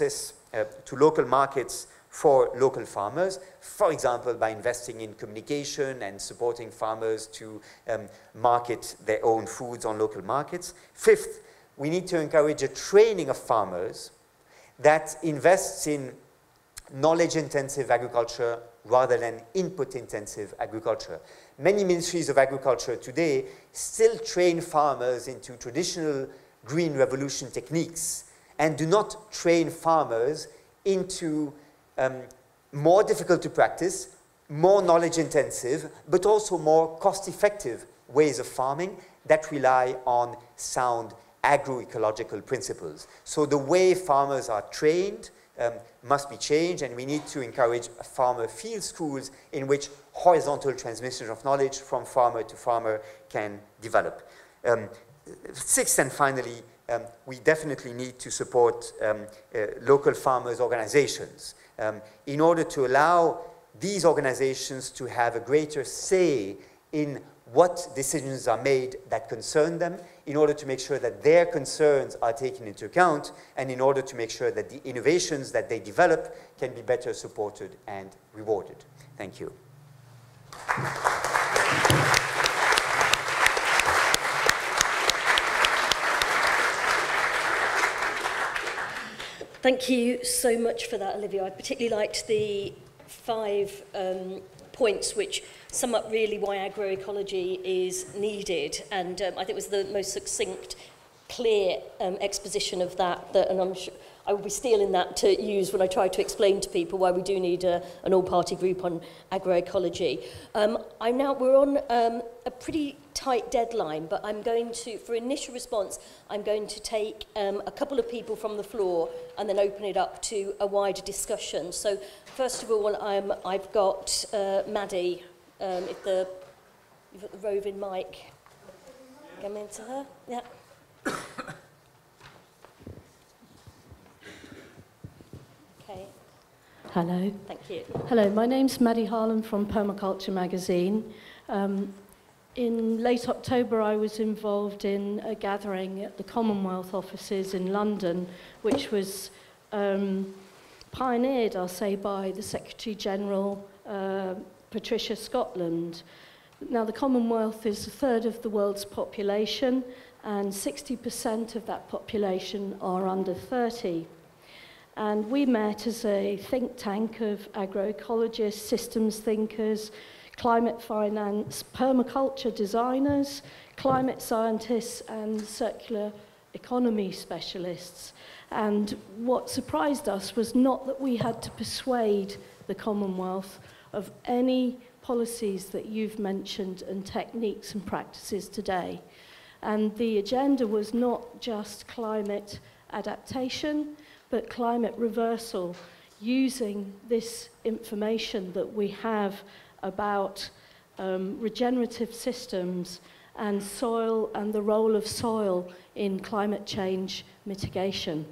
uh, to local markets for local farmers, for example, by investing in communication and supporting farmers to um, market their own foods on local markets. Fifth, we need to encourage a training of farmers that invests in knowledge-intensive agriculture rather than input-intensive agriculture. Many ministries of agriculture today still train farmers into traditional green revolution techniques and do not train farmers into um, more difficult to practice, more knowledge-intensive, but also more cost-effective ways of farming that rely on sound agroecological principles. So the way farmers are trained um, must be changed, and we need to encourage farmer field schools in which horizontal transmission of knowledge from farmer to farmer can develop. Um, sixth and finally, um, we definitely need to support um, uh, local farmers' organizations um, in order to allow these organizations to have a greater say in what decisions are made that concern them, in order to make sure that their concerns are taken into account, and in order to make sure that the innovations that they develop can be better supported and rewarded. Thank you. Thank you so much for that, Olivier. I particularly liked the five um, points which sum up really why agroecology is needed, and um, I think it was the most succinct, clear um, exposition of that, that, and I'm sure I will be stealing that to use when I try to explain to people why we do need a, an all-party group on agroecology. Um, I'm now, we're on um, a pretty tight deadline, but I'm going to, for initial response, I'm going to take um, a couple of people from the floor and then open it up to a wider discussion. So first of all, I'm, I've got uh, Maddie. Um, if the, you've got the roving mic, come into her, yeah. Okay. Hello. Thank you. Hello, my name's Maddie Harlan from Permaculture magazine. Um, in late October, I was involved in a gathering at the Commonwealth offices in London, which was um, pioneered, I'll say, by the Secretary General, uh, Patricia Scotland. Now, the Commonwealth is a third of the world's population, and sixty percent of that population are under thirty. And we met as a think tank of agroecologists, systems thinkers, climate finance, permaculture designers, climate scientists, and circular economy specialists. And what surprised us was not that we had to persuade the Commonwealth of any policies that you've mentioned and techniques and practices today. And the agenda was not just climate adaptation, but climate reversal, using this information that we have about um, regenerative systems and soil and the role of soil in climate change mitigation.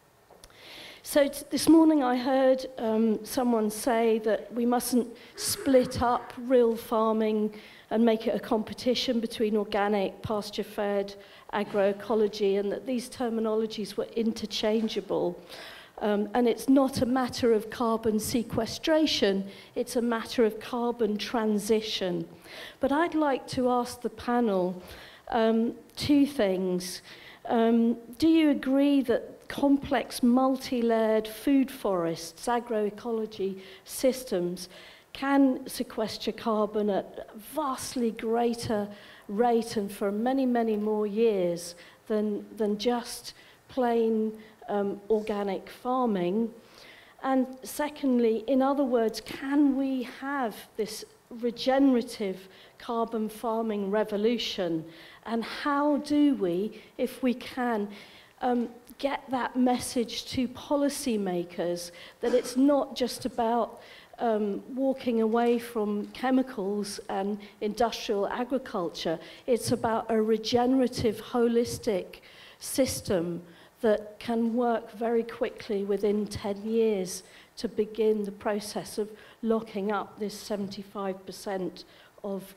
So t this morning I heard um, someone say that we mustn't split up real farming and make it a competition between organic, pasture-fed, agroecology, and that these terminologies were interchangeable. Um, and it's not a matter of carbon sequestration, it's a matter of carbon transition. But I'd like to ask the panel um, two things. Um, do you agree that complex multi-layered food forests, agroecology systems, can sequester carbon at a vastly greater rate and for many, many more years than, than just plain um, organic farming? And secondly, in other words, can we have this regenerative carbon farming revolution? And how do we, if we can, um, get that message to policymakers that it's not just about um, walking away from chemicals and industrial agriculture, it's about a regenerative, holistic system that can work very quickly within ten years to begin the process of locking up this seventy-five percent of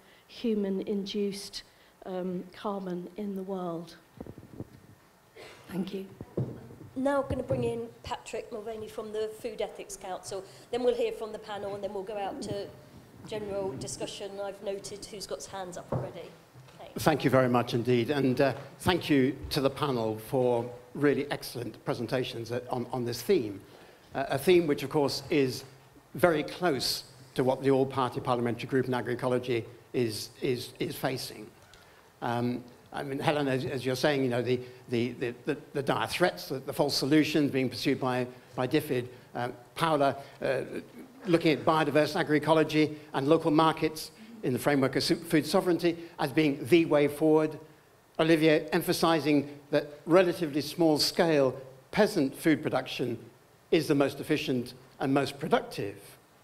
human-induced um, carbon in the world. Thank you. now going to bring in Patrick Mulvaney from the Food Ethics Council. Then we'll hear from the panel, and then we'll go out to general discussion. I've noted who's got hands up already. Okay. Thank you very much indeed, and uh, thank you to the panel for really excellent presentations on, on this theme, uh, a theme which of course is very close to what the All Party Parliamentary Group in Agroecology is, is, is facing. Um, I mean, Helena, as, as you're saying, you know, the, the, the, the, the dire threats, the, the false solutions being pursued by, by DFID, uh, Paula, uh, looking at biodiverse agroecology and local markets in the framework of food sovereignty as being the way forward. Olivier emphasizing that relatively small-scale peasant food production is the most efficient and most productive.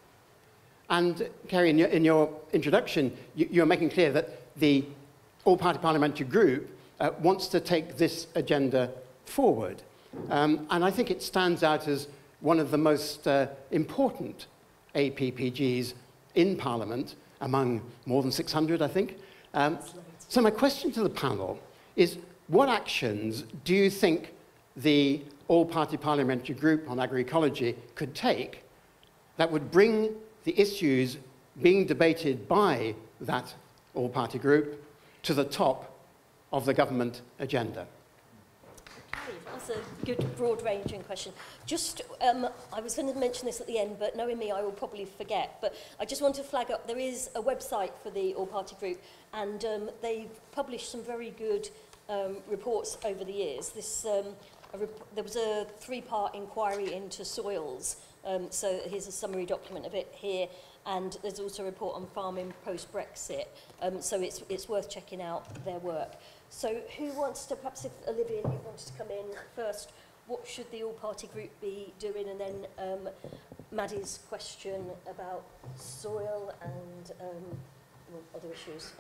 And Kerry, in your, in your introduction, you, you're making clear that the All Party Parliamentary Group uh, wants to take this agenda forward. Um, and I think it stands out as one of the most uh, important A P P Gs in Parliament, among more than six hundred, I think. Um, so my question to the panel is, what actions do you think the All Party Parliamentary Group on Agroecology could take that would bring the issues being debated by that All Party Group to the top of the government agenda? Okay, that's a good broad-ranging question. Just, um, I was going to mention this at the end, but knowing me, I will probably forget. But I just want to flag up, there is a website for the All Party Group, and um, they've published some very good um, reports over the years. This, um, a rep there was a three-part inquiry into soils, um, so here's a summary document of it here. And there's also a report on farming post-Brexit, um, so it's, it's worth checking out their work. So who wants to, perhaps if Olivia, you wanted to come in first, what should the All-Party Group be doing? And then um, Maddie's question about soil and um, well, other issues.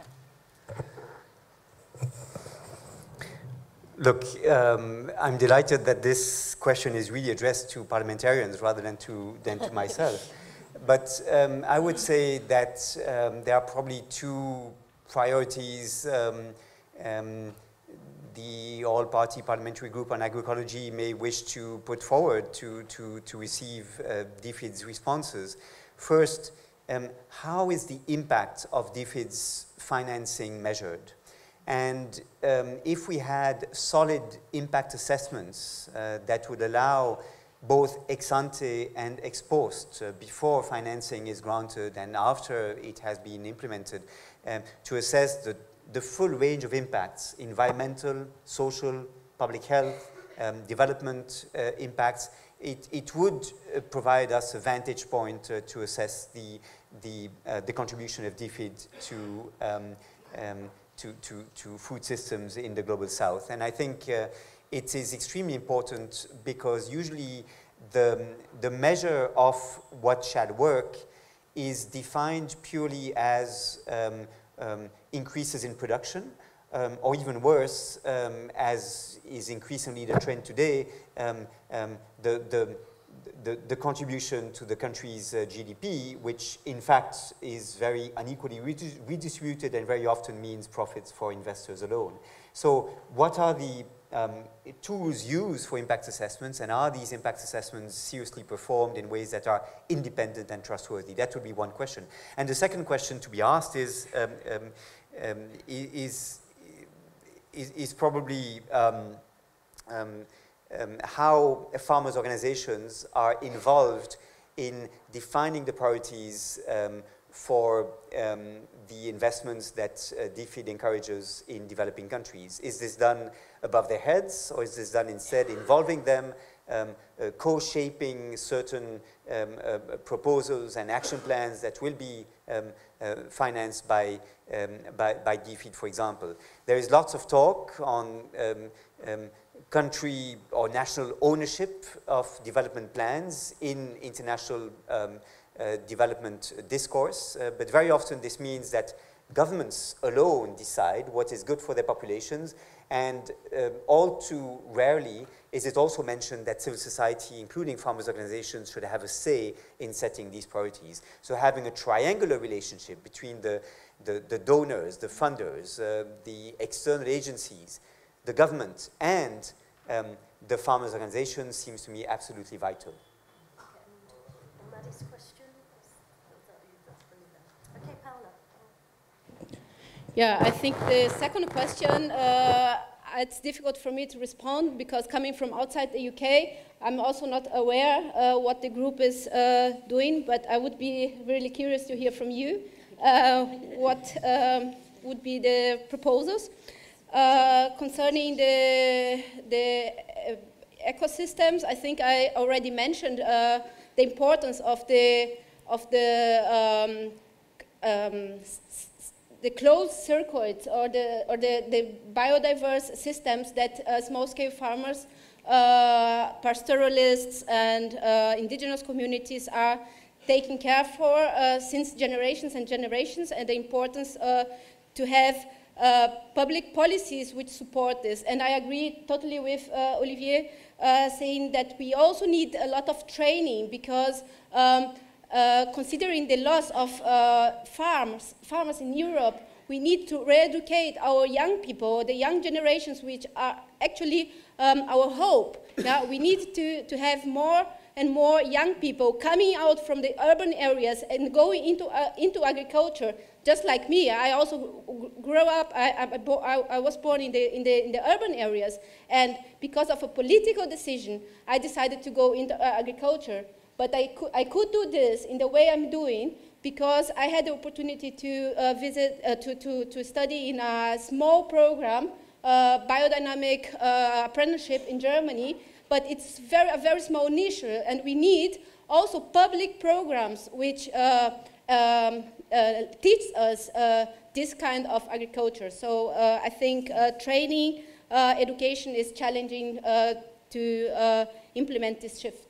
Yeah. Look, um, I'm delighted that this question is really addressed to parliamentarians rather than to, than to myself. But um, I would say that um, there are probably two priorities um, um, the All-Party Parliamentary Group on Agroecology may wish to put forward to, to, to receive uh, DFID's responses. First, um, how is the impact of DFID's financing measured? And um, if we had solid impact assessments uh, that would allow both ex ante and ex post, uh, before financing is granted and after it has been implemented, um, to assess the, the full range of impacts, environmental, social, public health, um, development uh, impacts, it, it would uh, provide us a vantage point uh, to assess the, the, uh, the contribution of DFID to, um, um, to, to, to food systems in the Global South. And I think uh, it is extremely important because usually the, the measure of what shall work is defined purely as um, um, increases in production, um, or even worse, um, as is increasingly the trend today, um, um, the, the, the, the contribution to the country's uh, G D P, which in fact is very unequally redistributed and very often means profits for investors alone. So what are the Um, tools used for impact assessments, and are these impact assessments seriously performed in ways that are independent and trustworthy? That would be one question. And the second question to be asked is, um, um, um, is, is, is probably um, um, um, how farmers' organizations are involved in defining the priorities um, for um, the investments that uh, DFID encourages in developing countries. Is this done above their heads, or is this done instead involving them, um, uh, co-shaping certain um, uh, proposals and action plans that will be um, uh, financed by, um, by, by DFID, for example? There is lots of talk on um, um, country or national ownership of development plans in international um, Uh, development discourse, uh, but very often this means that governments alone decide what is good for their populations, and um, all too rarely is it also mentioned that civil society, including farmers' organizations, should have a say in setting these priorities. So having a triangular relationship between the, the, the donors, the funders, uh, the external agencies, the government, and um, the farmers' organization seems to me absolutely vital. And Maddie's question? Okay, Paula. Yeah, I think the second question, uh, it's difficult for me to respond because coming from outside the U K, I'm also not aware uh, what the group is uh, doing, but I would be really curious to hear from you uh, what um, would be the proposals. Uh, concerning the, the uh, ecosystems, I think I already mentioned uh, the importance of the, of the, um, um, the closed circuits or the, or the, the biodiverse systems that uh, small-scale farmers, uh, pastoralists, and uh, indigenous communities are taking care for uh, since generations and generations, and the importance uh, to have Uh, public policies which support this. And I agree totally with uh, Olivier uh, saying that we also need a lot of training because um, uh, considering the loss of uh, farms, farmers in Europe, we need to re-educate our young people, the young generations which are actually um, our hope. Yeah? We need to, to have more and more young people coming out from the urban areas and going into, uh, into agriculture. Just like me, I also grew up, I, I, I was born in the, in, the, in the urban areas, and because of a political decision, I decided to go into uh, agriculture. But I could, I could do this in the way I'm doing because I had the opportunity to uh, visit, uh, to, to, to study in a small program, uh, biodynamic uh, apprenticeship in Germany, but it's very, a very small niche, and we need also public programs which uh, um, Uh, teach us uh, this kind of agriculture. So uh, I think uh, training, uh, education is challenging uh, to uh, implement this shift.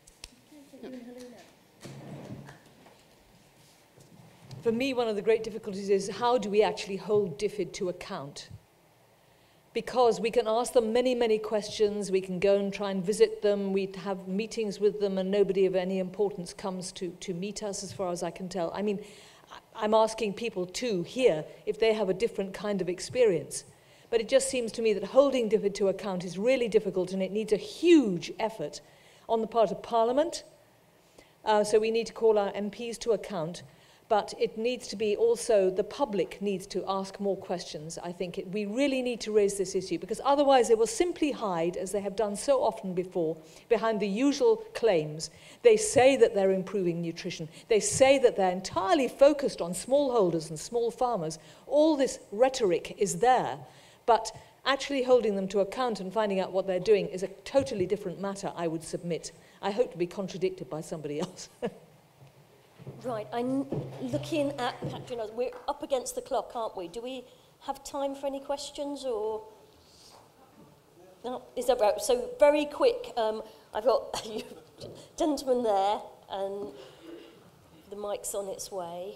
For me, one of the great difficulties is how do we actually hold D F I D to account? Because we can ask them many, many questions, we can go and try and visit them, we have meetings with them, and nobody of any importance comes to, to meet us, as far as I can tell. I mean, I'm asking people too here if they have a different kind of experience. But it just seems to me that holding D F I D to account is really difficult, and it needs a huge effort on the part of Parliament. Uh, so we need to call our M Ps to account. But it needs to be also, the public needs to ask more questions. I think it, we really need to raise this issue, because otherwise they will simply hide, as they have done so often before, behind the usual claims. They say that they're improving nutrition. They say that they're entirely focused on smallholders and small farmers. All this rhetoric is there, but actually holding them to account and finding out what they're doing is a totally different matter, I would submit. I hope to be contradicted by somebody else. Right, I'm looking at, you know, we're up against the clock, aren't we? Do we have time for any questions, or? No, is that right? So very quick, um, I've got a gentleman there, and the mic's on its way.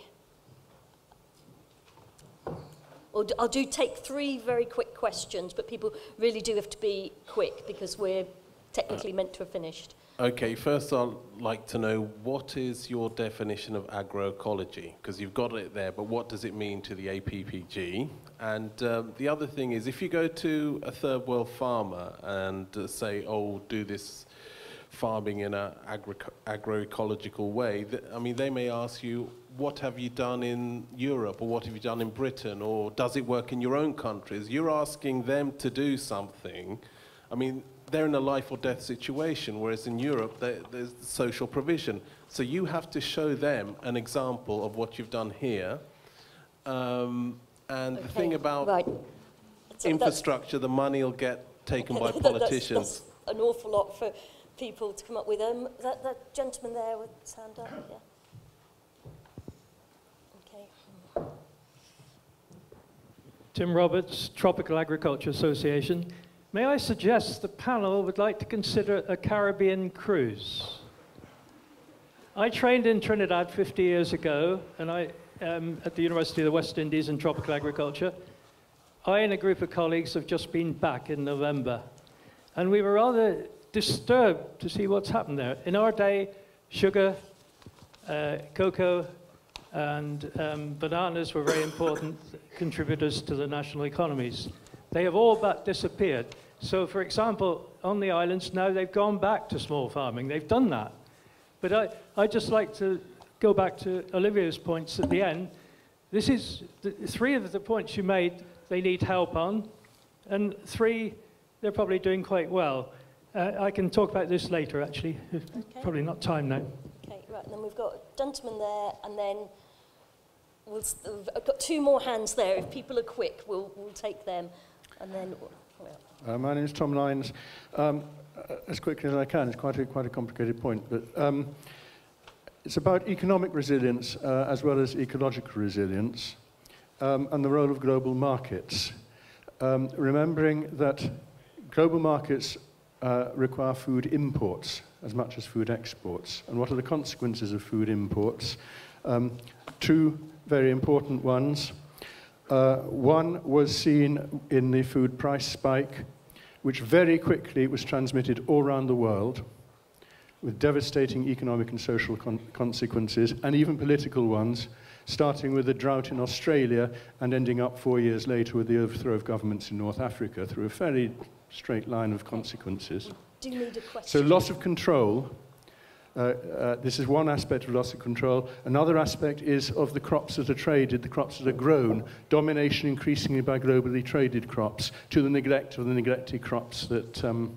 I'll, I'll do take three very quick questions, but people really do have to be quick because we're technically meant to have finished. Okay, first I'd like to know, what is your definition of agroecology? Because you've got it there, but what does it mean to the A P P G? And um, the other thing is, if you go to a third world farmer and uh, say, oh, do this farming in an agro agroecological way, th I mean, they may ask you, what have you done in Europe, or what have you done in Britain, or does it work in your own countries? You're asking them to do something. I mean, they're in a life or death situation, whereas in Europe, there, there's social provision. So you have to show them an example of what you've done here. Um, and okay. The thing about right. so infrastructure, the money will get taken by politicians. That's, that's an awful lot for people to come up with. Um, that, that gentleman there with his hand up, yeah. Okay. Tim Roberts, Tropical Agriculture Association. May I suggest the panel would like to consider a Caribbean cruise? I trained in Trinidad fifty years ago, and I um, at the University of the West Indies in tropical agriculture. I and a group of colleagues have just been back in November, and we were rather disturbed to see what's happened there. In our day, sugar, uh, cocoa, and um, bananas were very important contributors to the national economies. They have all but disappeared. So, for example, on the islands now they've gone back to small farming. They've done that. But I, I'd just like to go back to Olivier's points at the end. This is the, three of the points you made, they need help on, and three, they're probably doing quite well. Uh, I can talk about this later, actually. Okay. Probably not time now. Okay, right, and then we've got a gentleman there, and then we'll, I've got two more hands there. If people are quick, we'll, we'll take them, and then... Well. Uh, my name is Tom Lyons. Um, as quickly as I can, it's quite a, quite a complicated point, but um, it's about economic resilience uh, as well as ecological resilience um, and the role of global markets. Um, remembering that global markets uh, require food imports as much as food exports. And what are the consequences of food imports? Um, two very important ones. Uh, one was seen in the food price spike, which very quickly was transmitted all around the world with devastating economic and social con consequences, and even political ones, starting with the drought in Australia and ending up four years later with the overthrow of governments in North Africa through a fairly straight line of consequences. Do you need a question? So loss of control. Uh, uh, this is one aspect of loss of control. Another aspect is of the crops that are traded, the crops that are grown, domination increasingly by globally traded crops, to the neglect of the neglected crops that, um,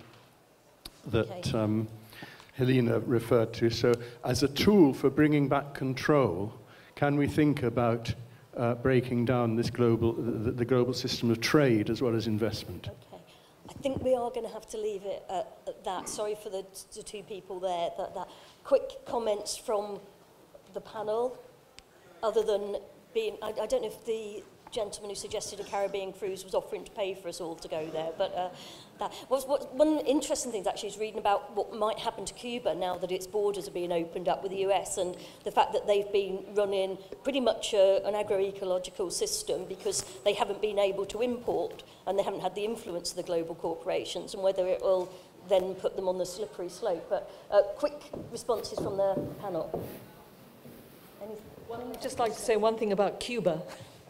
that okay. um, Helena referred to. So as a tool for bringing back control, can we think about uh, breaking down this global, the, the global system of trade as well as investment? Okay. I think we are going to have to leave it at, at that. Sorry for the, the two people there. That, that quick comments from the panel, other than being, I, I don't know if the gentleman who suggested a Caribbean cruise was offering to pay for us all to go there, but uh, that was what, one interesting thing actually is reading about what might happen to Cuba now that its borders are being opened up with the U S, and the fact that they've been running pretty much a, an agroecological system because they haven't been able to import and they haven't had the influence of the global corporations, and whether it will then put them on the slippery slope. But uh, quick responses from the panel. Well, I'd just like to say one thing about Cuba.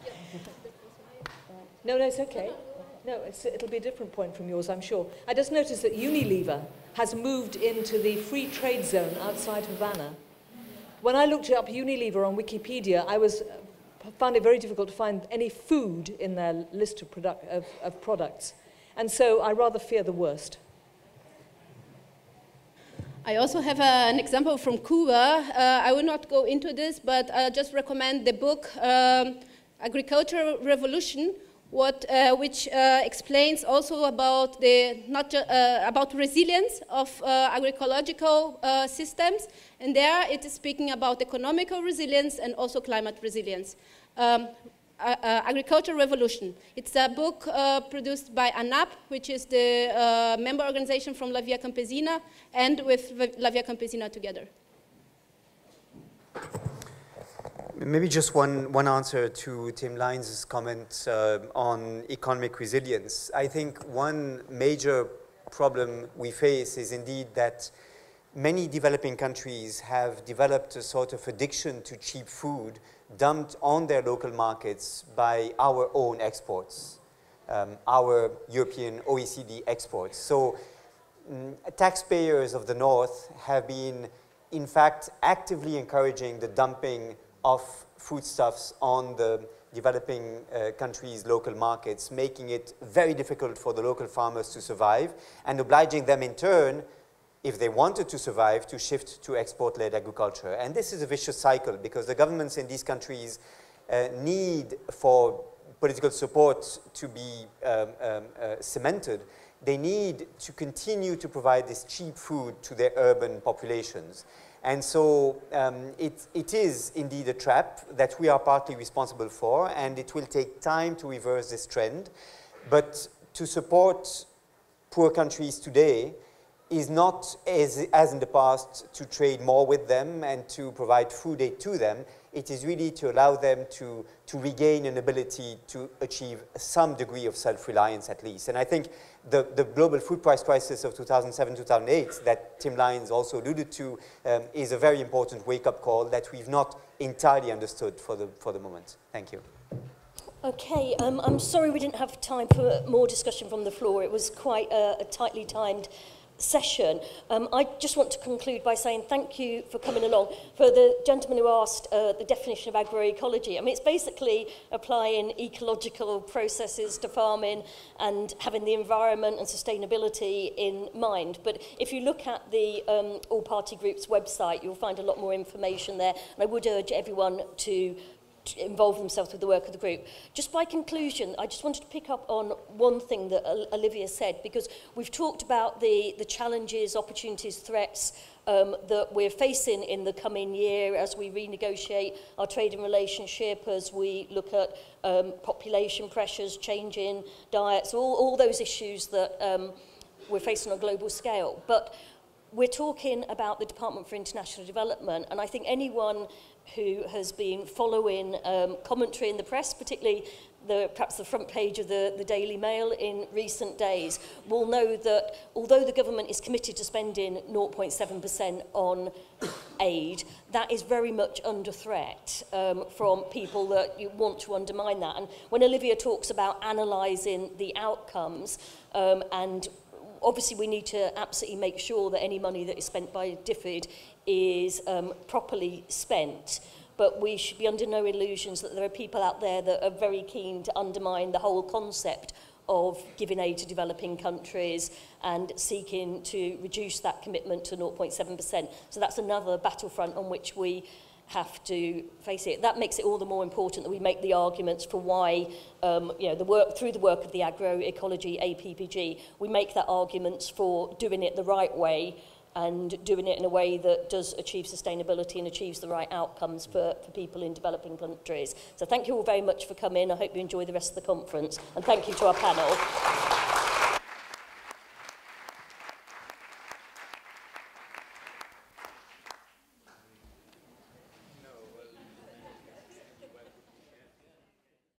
No, no, it's okay. No, it's, it'll be a different point from yours, I'm sure. I just noticed that Unilever has moved into the free trade zone outside Havana. When I looked up Unilever on Wikipedia, I was, found it very difficult to find any food in their list of, product, of, of products. And so I rather fear the worst. I also have a, an example from Cuba. Uh, I will not go into this, but I just recommend the book um, Agricultural Revolution, what, uh, which uh, explains also about the not ju uh, about resilience of uh, agroecological uh, systems, and there it is speaking about economical resilience and also climate resilience. Um, uh, uh, Agricultural Revolution. It's a book uh, produced by A N A P, which is the uh, member organization from Via Campesina, and with Via Campesina together. Maybe just one, one answer to Tim Lyons' comment uh, on economic resilience. I think one major problem we face is indeed that many developing countries have developed a sort of addiction to cheap food dumped on their local markets by our own exports, um, our European O E C D exports. So mm, taxpayers of the North have been, in fact, actively encouraging the dumping of foodstuffs on the developing uh, countries' local markets, making it very difficult for the local farmers to survive and obliging them in turn, if they wanted to survive, to shift to export-led agriculture. And this is a vicious cycle because the governments in these countries uh, need for political support to be um, um, uh, cemented. They need to continue to provide this cheap food to their urban populations. And so um, it, it is indeed a trap that we are partly responsible for, and it will take time to reverse this trend. But to support poor countries today is not, as, as in the past, to trade more with them and to provide food aid to them. It is really to allow them to, to regain an ability to achieve some degree of self-reliance at least. And I think the, the global food price crisis of two thousand seven, two thousand eight that Tim Lyons also alluded to um, is a very important wake-up call that we've not entirely understood for the, for the moment. Thank you. Okay, um, I'm sorry we didn't have time for more discussion from the floor. It was quite a, a tightly timed session. Um, I just want to conclude by saying thank you for coming along. For the gentleman who asked uh, the definition of agroecology, I mean, it's basically applying ecological processes to farming and having the environment and sustainability in mind. But if you look at the um, All Party Group's website, you'll find a lot more information there. And I would urge everyone to to involve themselves with the work of the group. Just by conclusion, I just wanted to pick up on one thing that Olivia said, because we've talked about the, the challenges, opportunities, threats um, that we're facing in the coming year as we renegotiate our trading relationship, as we look at um, population pressures, changing diets, all, all those issues that um, we're facing on a global scale. But we're talking about the Department for International Development, and I think anyone who has been following um, commentary in the press, particularly the, perhaps the front page of the, the Daily Mail in recent days, will know that although the government is committed to spending zero point seven percent on aid, that is very much under threat um, from people that you want to undermine that. And when Olivia talks about analysing the outcomes, um, and obviously we need to absolutely make sure that any money that is spent by DFID is um, properly spent, but we should be under no illusions that there are people out there that are very keen to undermine the whole concept of giving aid to developing countries and seeking to reduce that commitment to zero point seven percent. So that's another battlefront on which we have to face it. That makes it all the more important that we make the arguments for why, um, you know, the work through the work of the Agroecology A P P G, we make that arguments for doing it the right way and doing it in a way that does achieve sustainability and achieves the right outcomes for, for people in developing countries. So thank you all very much for coming. I hope you enjoy the rest of the conference, and thank you to our panel.